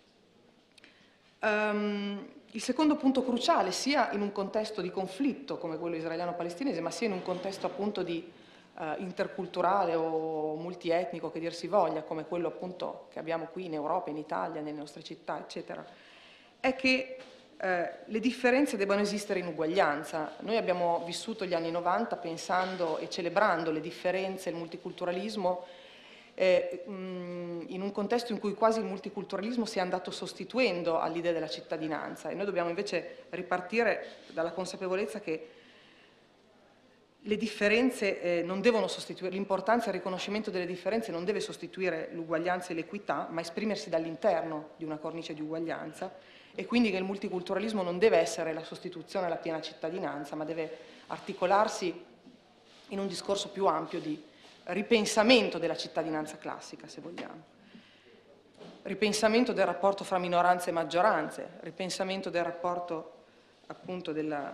Il secondo punto cruciale, sia in un contesto di conflitto come quello israeliano-palestinese, ma sia in un contesto appunto di interculturale o multietnico, che dir si voglia, come quello appunto che abbiamo qui in Europa, in Italia, nelle nostre città, eccetera, è che le differenze debbano esistere in uguaglianza. Noi abbiamo vissuto gli anni 90 pensando e celebrando le differenze, il multiculturalismo, in un contesto in cui quasi il multiculturalismo si è andato sostituendo all'idea della cittadinanza, e noi dobbiamo invece ripartire dalla consapevolezza che le differenze non devono sostituire, l'importanza e il riconoscimento delle differenze non deve sostituire l'uguaglianza e l'equità, ma esprimersi dall'interno di una cornice di uguaglianza, e quindi che il multiculturalismo non deve essere la sostituzione alla piena cittadinanza, ma deve articolarsi in un discorso più ampio di ripensamento della cittadinanza classica, se vogliamo. Ripensamento del rapporto fra minoranze e maggioranze, ripensamento del rapporto appunto della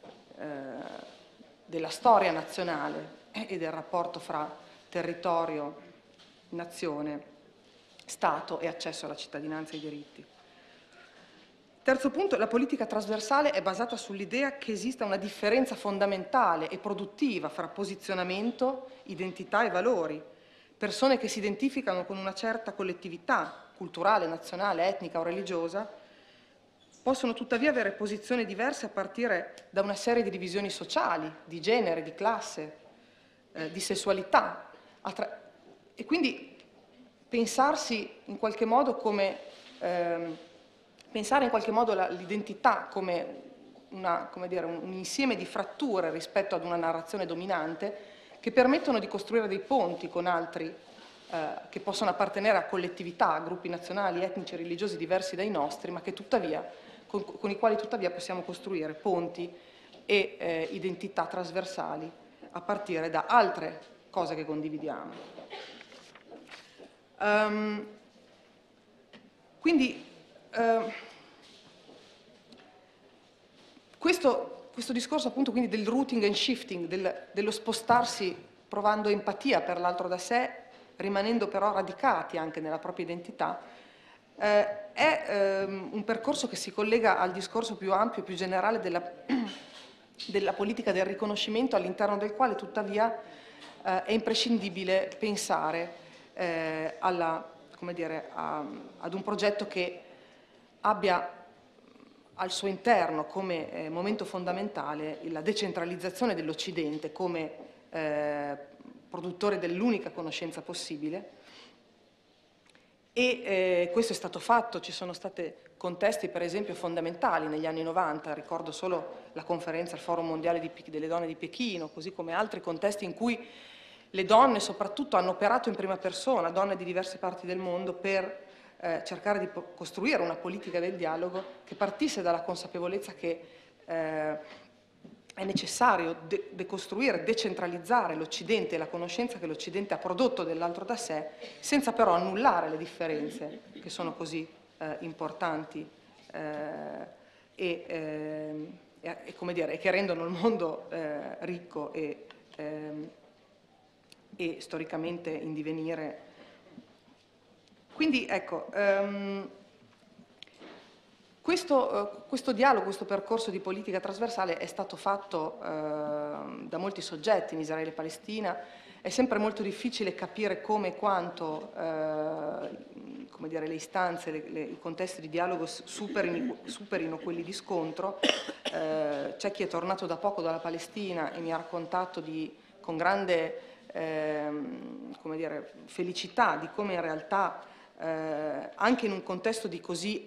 storia nazionale e del rapporto fra territorio, nazione, Stato e accesso alla cittadinanza e ai diritti. Terzo punto, la politica trasversale è basata sull'idea che esista una differenza fondamentale e produttiva fra posizionamento, identità e valori. Persone che si identificano con una certa collettività culturale, nazionale, etnica o religiosa possono tuttavia avere posizioni diverse a partire da una serie di divisioni sociali, di genere, di classe, di sessualità, e quindi pensarsi in qualche modo come, pensare in qualche modo l'identità come un insieme di fratture rispetto ad una narrazione dominante che permettono di costruire dei ponti con altri che possono appartenere a collettività, a gruppi nazionali, etnici e religiosi diversi dai nostri, ma che tuttavia, con i quali tuttavia possiamo costruire ponti e identità trasversali a partire da altre cose che condividiamo. Quindi questo discorso appunto quindi del routing and shifting, dello spostarsi provando empatia per l'altro da sé, rimanendo però radicati anche nella propria identità, è un percorso che si collega al discorso più ampio e più generale della politica del riconoscimento, all'interno del quale tuttavia è imprescindibile pensare ad un progetto che abbia al suo interno come momento fondamentale la decentralizzazione dell'Occidente come produttore dell'unica conoscenza possibile, e questo è stato fatto. Ci sono stati contesti per esempio fondamentali negli anni 90, ricordo solo la conferenza, il Forum Mondiale delle Donne di Pechino, così come altri contesti in cui le donne soprattutto hanno operato in prima persona, donne di diverse parti del mondo, per cercare di costruire una politica del dialogo che partisse dalla consapevolezza che è necessario decostruire, decentralizzare l'Occidente e la conoscenza che l'Occidente ha prodotto dell'altro da sé, senza però annullare le differenze che sono così importanti e che rendono il mondo ricco e storicamente in divenire. Quindi ecco, questo dialogo, questo percorso di politica trasversale è stato fatto da molti soggetti in Israele e Palestina. È sempre molto difficile capire come e quanto le istanze, i contesti di dialogo superino quelli di scontro. C'è chi è tornato da poco dalla Palestina e mi ha raccontato con grande felicità di come in realtà anche in un contesto di così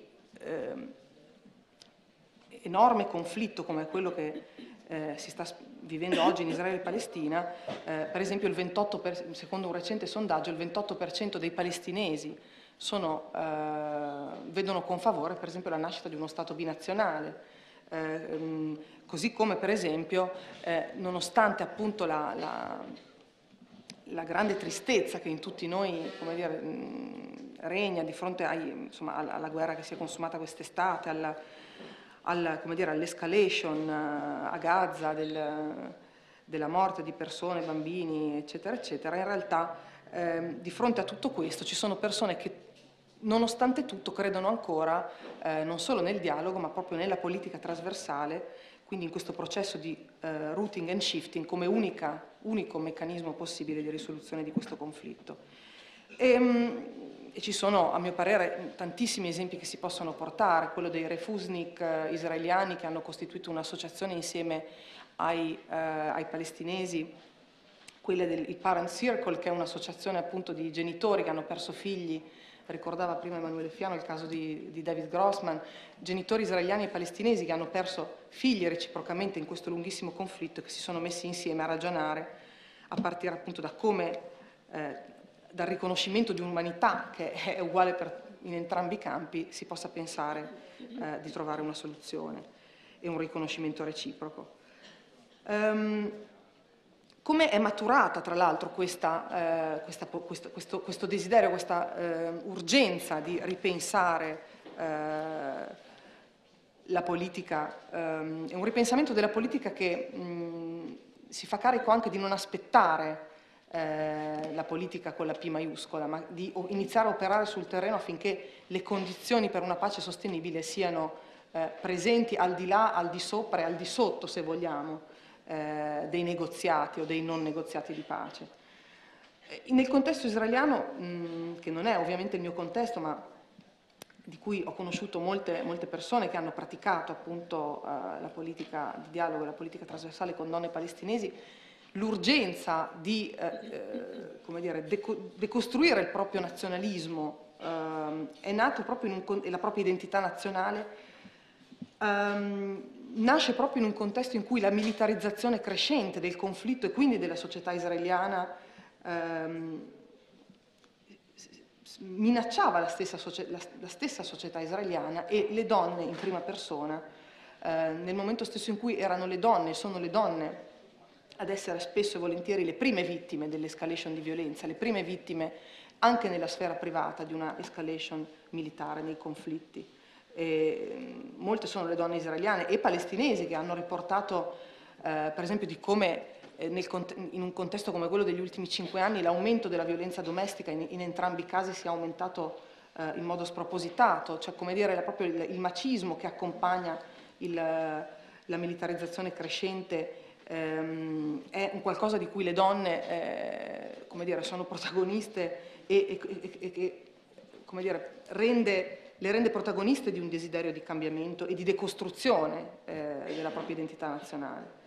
enorme conflitto come quello che si sta vivendo oggi in Israele e Palestina, per esempio secondo un recente sondaggio il 28% dei palestinesi vedono con favore per esempio la nascita di uno Stato binazionale, così come per esempio nonostante appunto la grande tristezza che in tutti noi regna di fronte alla guerra che si è consumata quest'estate, all'escalation a Gaza della morte di persone, bambini, eccetera, eccetera. In realtà di fronte a tutto questo ci sono persone che nonostante tutto credono ancora non solo nel dialogo ma proprio nella politica trasversale, quindi in questo processo di routing and shifting come unico meccanismo possibile di risoluzione di questo conflitto. E ci sono, a mio parere, tantissimi esempi che si possono portare, quello dei refusnik israeliani che hanno costituito un'associazione insieme ai palestinesi, quella del Parent Circle, che è un'associazione appunto di genitori che hanno perso figli. Ricordava prima Emanuele Fiano il caso di David Grossman, genitori israeliani e palestinesi che hanno perso figli reciprocamente in questo lunghissimo conflitto e che si sono messi insieme a ragionare a partire appunto da come, dal riconoscimento di un'umanità che è uguale in entrambi i campi, si possa pensare di trovare una soluzione e un riconoscimento reciproco. Come è maturata, tra l'altro, questo desiderio, questa urgenza di ripensare la politica, è un ripensamento della politica che si fa carico anche di non aspettare la politica con la P maiuscola, ma di iniziare a operare sul terreno affinché le condizioni per una pace sostenibile siano presenti al di là, al di sopra e al di sotto, se vogliamo, dei negoziati o dei non negoziati di pace. Nel contesto israeliano, che non è ovviamente il mio contesto, ma di cui ho conosciuto molte persone che hanno praticato appunto la politica di dialogo e la politica trasversale con donne palestinesi, l'urgenza di come dire, decostruire il proprio nazionalismo è nato proprio e la propria identità nazionale nasce proprio in un contesto in cui la militarizzazione crescente del conflitto e quindi della società israeliana minacciava la stessa società israeliana e le donne in prima persona, nel momento stesso in cui erano le donne, sono le donne ad essere spesso e volentieri le prime vittime dell'escalation di violenza, le prime vittime anche nella sfera privata di una escalation militare nei conflitti. Molte sono le donne israeliane e palestinesi che hanno riportato, per esempio, di come in un contesto come quello degli ultimi 5 anni l'aumento della violenza domestica in entrambi i casi sia aumentato in modo spropositato, cioè come dire proprio il macismo che accompagna la militarizzazione crescente è un qualcosa di cui le donne come dire, sono protagoniste e che come dire, le rende protagoniste di un desiderio di cambiamento e di decostruzione della propria identità nazionale.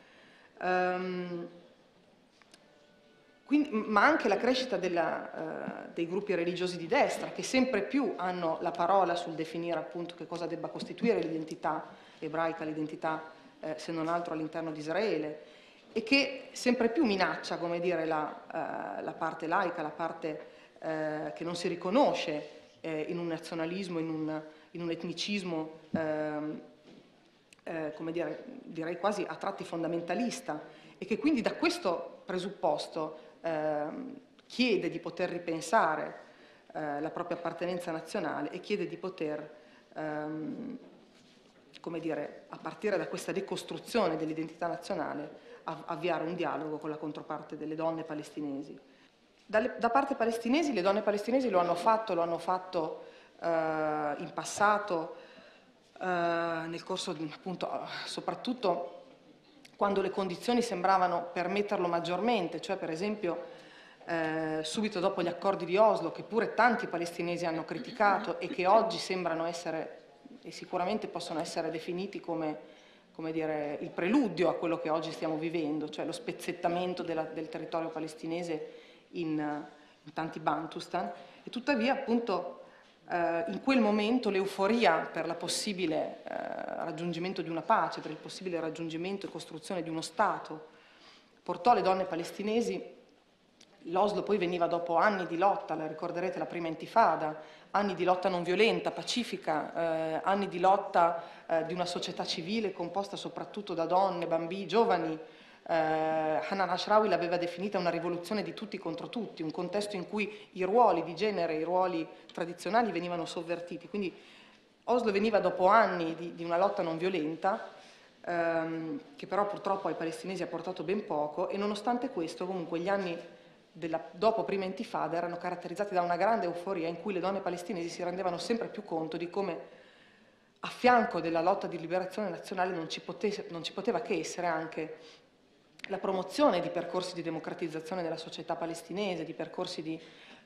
Quindi, ma anche la crescita dei gruppi religiosi di destra che sempre più hanno la parola sul definire appunto che cosa debba costituire l'identità ebraica, l'identità se non altro all'interno di Israele, e che sempre più minaccia, come dire, la parte laica, la parte che non si riconosce in un nazionalismo, in un etnicismo, come dire, direi quasi a tratti fondamentalista, e che quindi da questo presupposto chiede di poter ripensare la propria appartenenza nazionale e chiede di poter, come dire, a partire da questa decostruzione dell'identità nazionale, avviare un dialogo con la controparte delle donne palestinesi. Da parte palestinesi, le donne palestinesi lo hanno fatto in passato, nel corso appunto, soprattutto quando le condizioni sembravano permetterlo maggiormente, cioè per esempio subito dopo gli accordi di Oslo, che pure tanti palestinesi hanno criticato e che oggi sembrano essere, e sicuramente possono essere definiti come dire, il preludio a quello che oggi stiamo vivendo, cioè lo spezzettamento del territorio palestinese in tanti Bantustan, e tuttavia appunto in quel momento l'euforia per la possibile raggiungimento di una pace, per il possibile raggiungimento e costruzione di uno Stato, portò le donne palestinesi. L'Oslo poi veniva dopo anni di lotta, la ricorderete, la prima intifada, anni di lotta non violenta, pacifica, anni di lotta di una società civile composta soprattutto da donne, bambini, giovani. Hanan Ashrawi l'aveva definita una rivoluzione di tutti contro tutti, un contesto in cui i ruoli di genere, i ruoli tradizionali venivano sovvertiti. Quindi Oslo veniva dopo anni di una lotta non violenta, che però purtroppo ai palestinesi ha portato ben poco, e nonostante questo comunque gli anni dopo prima intifada erano caratterizzati da una grande euforia in cui le donne palestinesi si rendevano sempre più conto di come a fianco della lotta di liberazione nazionale non ci poteva che essere anche la promozione di percorsi di democratizzazione della società palestinese, di percorsi di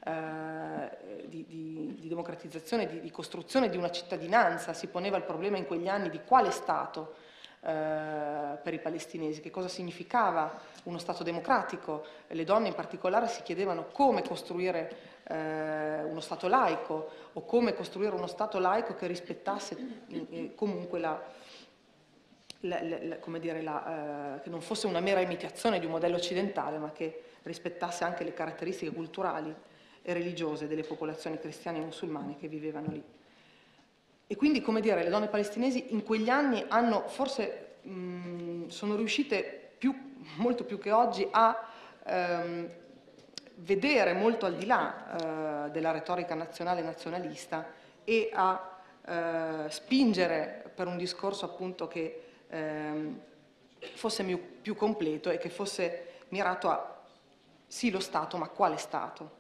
democratizzazione, di costruzione di una cittadinanza. Si poneva il problema in quegli anni di quale Stato per i palestinesi, che cosa significava uno Stato democratico. Le donne in particolare si chiedevano come costruire uno Stato laico, o come costruire uno Stato laico che rispettasse comunque che non fosse una mera imitazione di un modello occidentale, ma che rispettasse anche le caratteristiche culturali e religiose delle popolazioni cristiane e musulmane che vivevano lì. E quindi, come dire, le donne palestinesi in quegli anni hanno forse sono riuscite molto più che oggi a vedere molto al di là della retorica nazionale e nazionalista e a spingere per un discorso appunto che fosse più completo e che fosse mirato a sì lo Stato, ma quale Stato?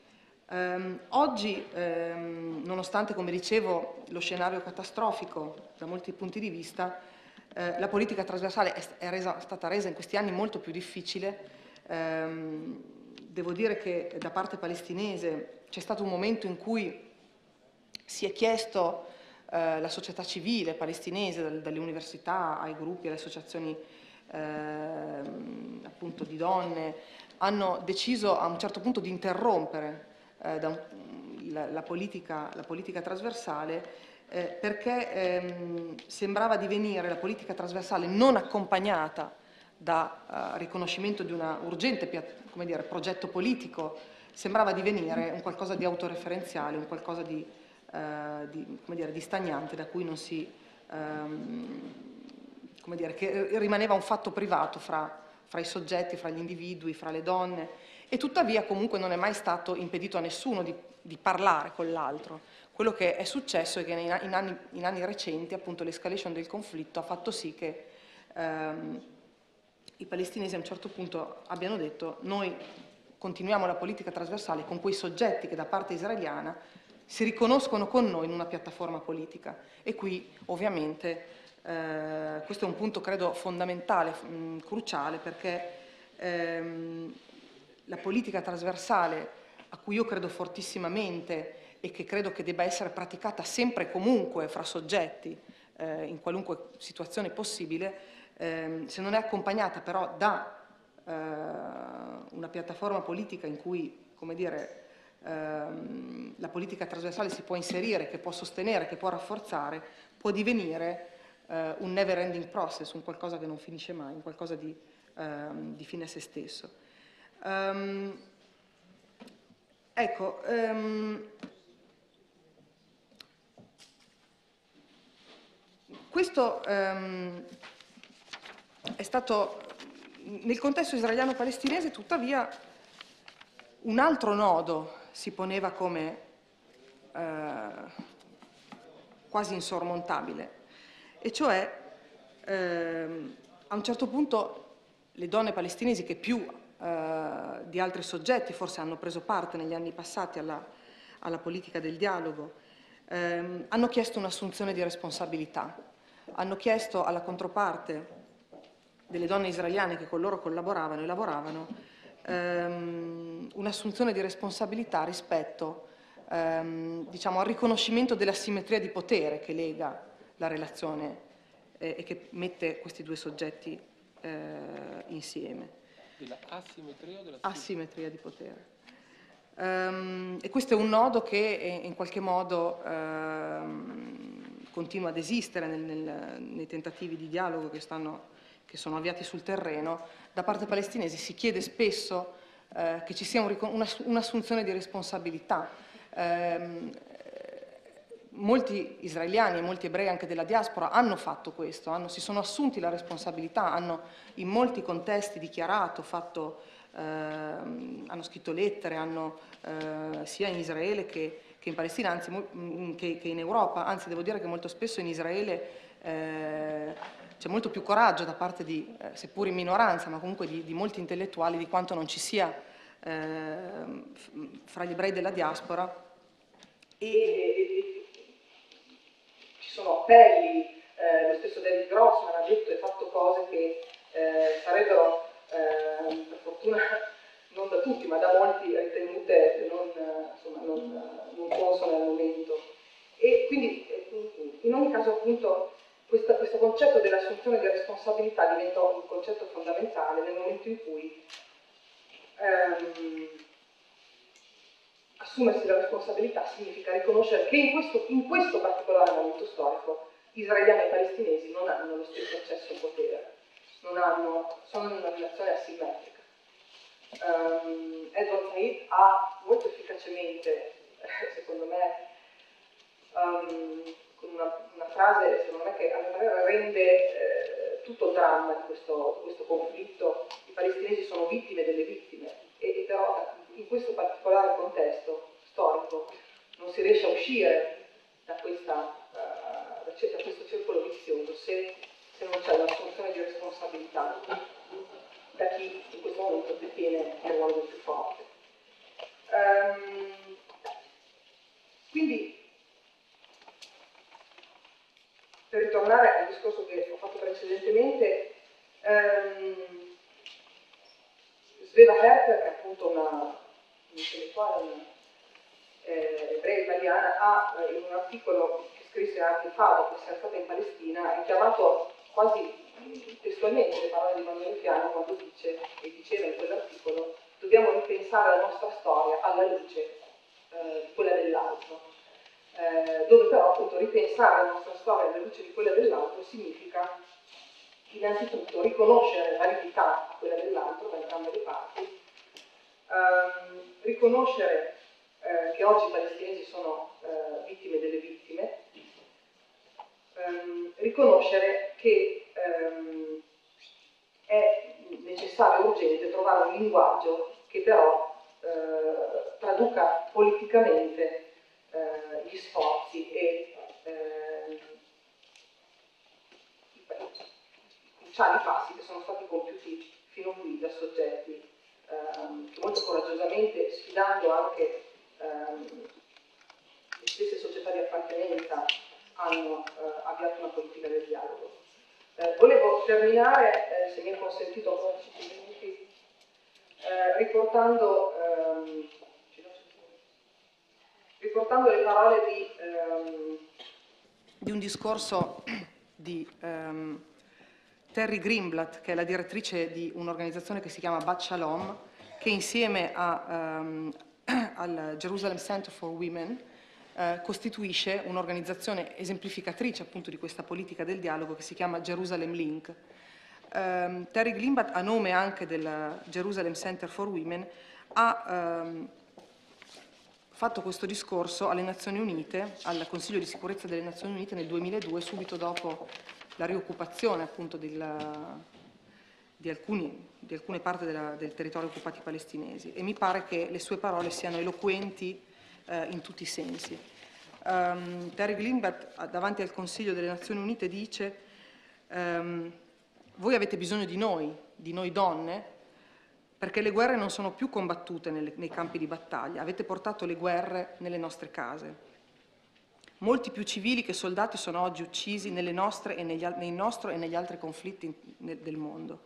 Oggi, nonostante, come dicevo, lo scenario catastrofico da molti punti di vista, la politica trasversale è stata resa in questi anni molto più difficile. Devo dire che da parte palestinese c'è stato un momento in cui si è chiesto, la società civile palestinese, dalle università ai gruppi, alle associazioni appunto di donne, hanno deciso a un certo punto di interrompere la politica trasversale, perché sembrava divenire la politica trasversale non accompagnata da riconoscimento di un urgente progetto politico, sembrava divenire un qualcosa di autoreferenziale, un qualcosa di stagnante, da cui non si, che rimaneva un fatto privato fra i soggetti, fra gli individui, fra le donne, e tuttavia comunque non è mai stato impedito a nessuno di parlare con l'altro. Quello che è successo è che in anni recenti, appunto, l'escalation del conflitto ha fatto sì che i palestinesi a un certo punto abbiano detto: noi continuiamo la politica trasversale con quei soggetti che da parte israeliana si riconoscono con noi in una piattaforma politica. E qui ovviamente questo è un punto credo fondamentale, cruciale, perché la politica trasversale, a cui io credo fortissimamente e che credo che debba essere praticata sempre e comunque fra soggetti, in qualunque situazione possibile, se non è accompagnata però da una piattaforma politica in cui, come dire, la politica trasversale si può inserire, che può sostenere, che può rafforzare, può divenire un never ending process, un qualcosa che non finisce mai, un qualcosa di fine a se stesso. Questo è stato, nel contesto israeliano-palestinese, tuttavia, un altro nodo si poneva come quasi insormontabile, e cioè a un certo punto le donne palestinesi, che più di altri soggetti forse hanno preso parte negli anni passati alla politica del dialogo, hanno chiesto un'assunzione di responsabilità, hanno chiesto alla controparte delle donne israeliane che con loro collaboravano e lavoravano un'assunzione di responsabilità rispetto diciamo, al riconoscimento dell'asimmetria di potere che lega la relazione e che mette questi due soggetti insieme. Della asimmetria o della asimmetria di potere. E questo è un nodo che in qualche modo continua ad esistere nei tentativi di dialogo che sono avviati sul terreno. Da parte palestinese si chiede spesso che ci sia un'assunzione di responsabilità. Molti israeliani e molti ebrei anche della diaspora hanno fatto questo, si sono assunti la responsabilità, hanno in molti contesti dichiarato, hanno scritto lettere, sia in Israele che in Palestina, anzi che in Europa, anzi devo dire che molto spesso in Israele c'è molto più coraggio da parte di, seppur in minoranza, ma comunque di molti intellettuali, di quanto non ci sia fra gli ebrei della diaspora. Ci sono appelli, lo stesso David Grossman ha detto e fatto cose che sarebbero, per fortuna non da tutti, ma da molti ritenute non consone al momento. E quindi in ogni caso appunto questo concetto dell'assunzione di responsabilità diventa un concetto fondamentale nel momento in cui assumersi la responsabilità significa riconoscere che in questo particolare momento storico israeliani e palestinesi non hanno lo stesso accesso al potere, sono in una relazione asimmetrica. Edward Said ha molto efficacemente, secondo me, con una frase, secondo me, che a mio parere rende tutto il dramma di questo conflitto: i palestinesi sono vittime delle vittime, e però in questo particolare contesto storico non si riesce a uscire da questo circolo vizioso se non c'è l'assunzione di responsabilità da chi in questo momento detiene il ruolo del più forte. Quindi, per ritornare al discorso che ho fatto precedentemente, Sveva Herter è appunto un'intellettuale, ebrea italiana, ha in un articolo che scrisse anni fa dopo essere stata in Palestina richiamato quasi testualmente le parole di Manuel Piano quando dice, e diceva in quell'articolo, dobbiamo ripensare la nostra storia alla luce di quella dell'altro, dove però appunto ripensare la nostra storia alla luce di quella dell'altro significa innanzitutto riconoscere validità a quella dell'altro da entrambe le parti, riconoscere che oggi i palestinesi sono vittime delle vittime, riconoscere che è necessario e urgente trovare un linguaggio che però traduca politicamente gli sforzi e i cruciali passi che sono stati compiuti fino qui da soggetti che molto coraggiosamente, sfidando anche le stesse società di appartenenza, hanno avviato una politica del dialogo. Volevo terminare, se mi è consentito ancora 5 minuti, riportando le parole di un discorso di Terry Greenblatt, che è la direttrice di un'organizzazione che si chiama Bat Shalom, che insieme al Jerusalem Center for Women costituisce un'organizzazione esemplificatrice appunto di questa politica del dialogo che si chiama Jerusalem Link. Terry Greenblatt, a nome anche del Jerusalem Center for Women, ha fatto questo discorso alle Nazioni Unite, al Consiglio di sicurezza delle Nazioni Unite nel 2002, subito dopo la rioccupazione appunto di alcune parti del territorio occupati palestinesi, e mi pare che le sue parole siano eloquenti in tutti i sensi. Terry Greenblatt davanti al Consiglio delle Nazioni Unite dice: voi avete bisogno di noi donne, perché le guerre non sono più combattute nei campi di battaglia, avete portato le guerre nelle nostre case. Molti più civili che soldati sono oggi uccisi nel nostro e negli altri conflitti del mondo.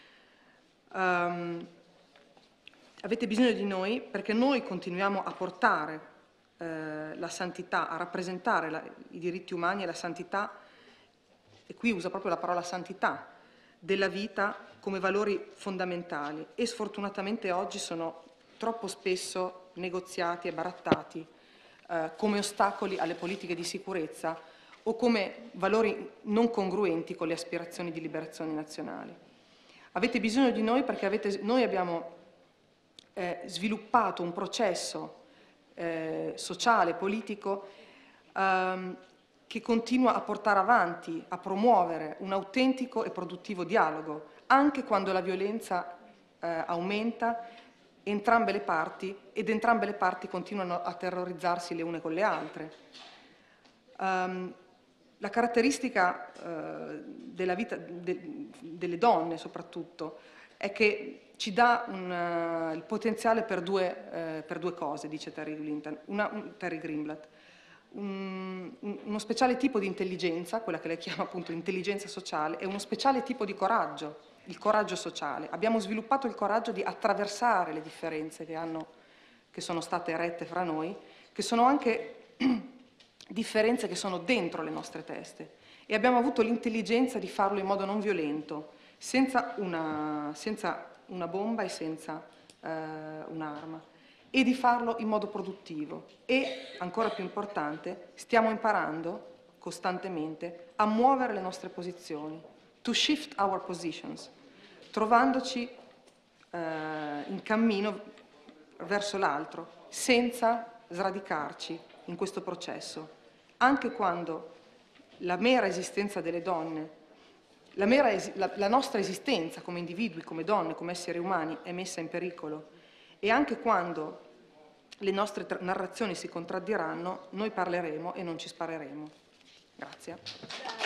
Avete bisogno di noi perché noi continuiamo a portare la santità, a rappresentare i diritti umani e la santità, e qui usa proprio la parola santità, della vita come valori fondamentali, e sfortunatamente oggi sono troppo spesso negoziati e barattati come ostacoli alle politiche di sicurezza o come valori non congruenti con le aspirazioni di liberazione nazionali. Avete bisogno di noi perché noi abbiamo sviluppato un processo sociale, politico, che continua a portare avanti, a promuovere un autentico e produttivo dialogo, anche quando la violenza aumenta entrambe le parti, ed entrambe le parti continuano a terrorizzarsi le une con le altre. La caratteristica della vita delle donne, soprattutto, è che ci dà il potenziale per due cose, dice Terry Greenblatt. Uno speciale tipo di intelligenza, quella che lei chiama appunto intelligenza sociale, e uno speciale tipo di coraggio, il coraggio sociale. Abbiamo sviluppato il coraggio di attraversare le differenze che sono state erette fra noi, che sono anche differenze che sono dentro le nostre teste, e abbiamo avuto l'intelligenza di farlo in modo non violento, senza una bomba e senza un'arma, e di farlo in modo produttivo. E, ancora più importante, stiamo imparando costantemente a muovere le nostre posizioni, to shift our positions, trovandoci in cammino verso l'altro, senza sradicarci in questo processo, anche quando la mera esistenza delle donne, la nostra esistenza come individui, come donne, come esseri umani è messa in pericolo, e anche quando le nostre narrazioni si contraddiranno, noi parleremo e non ci spareremo. Grazie.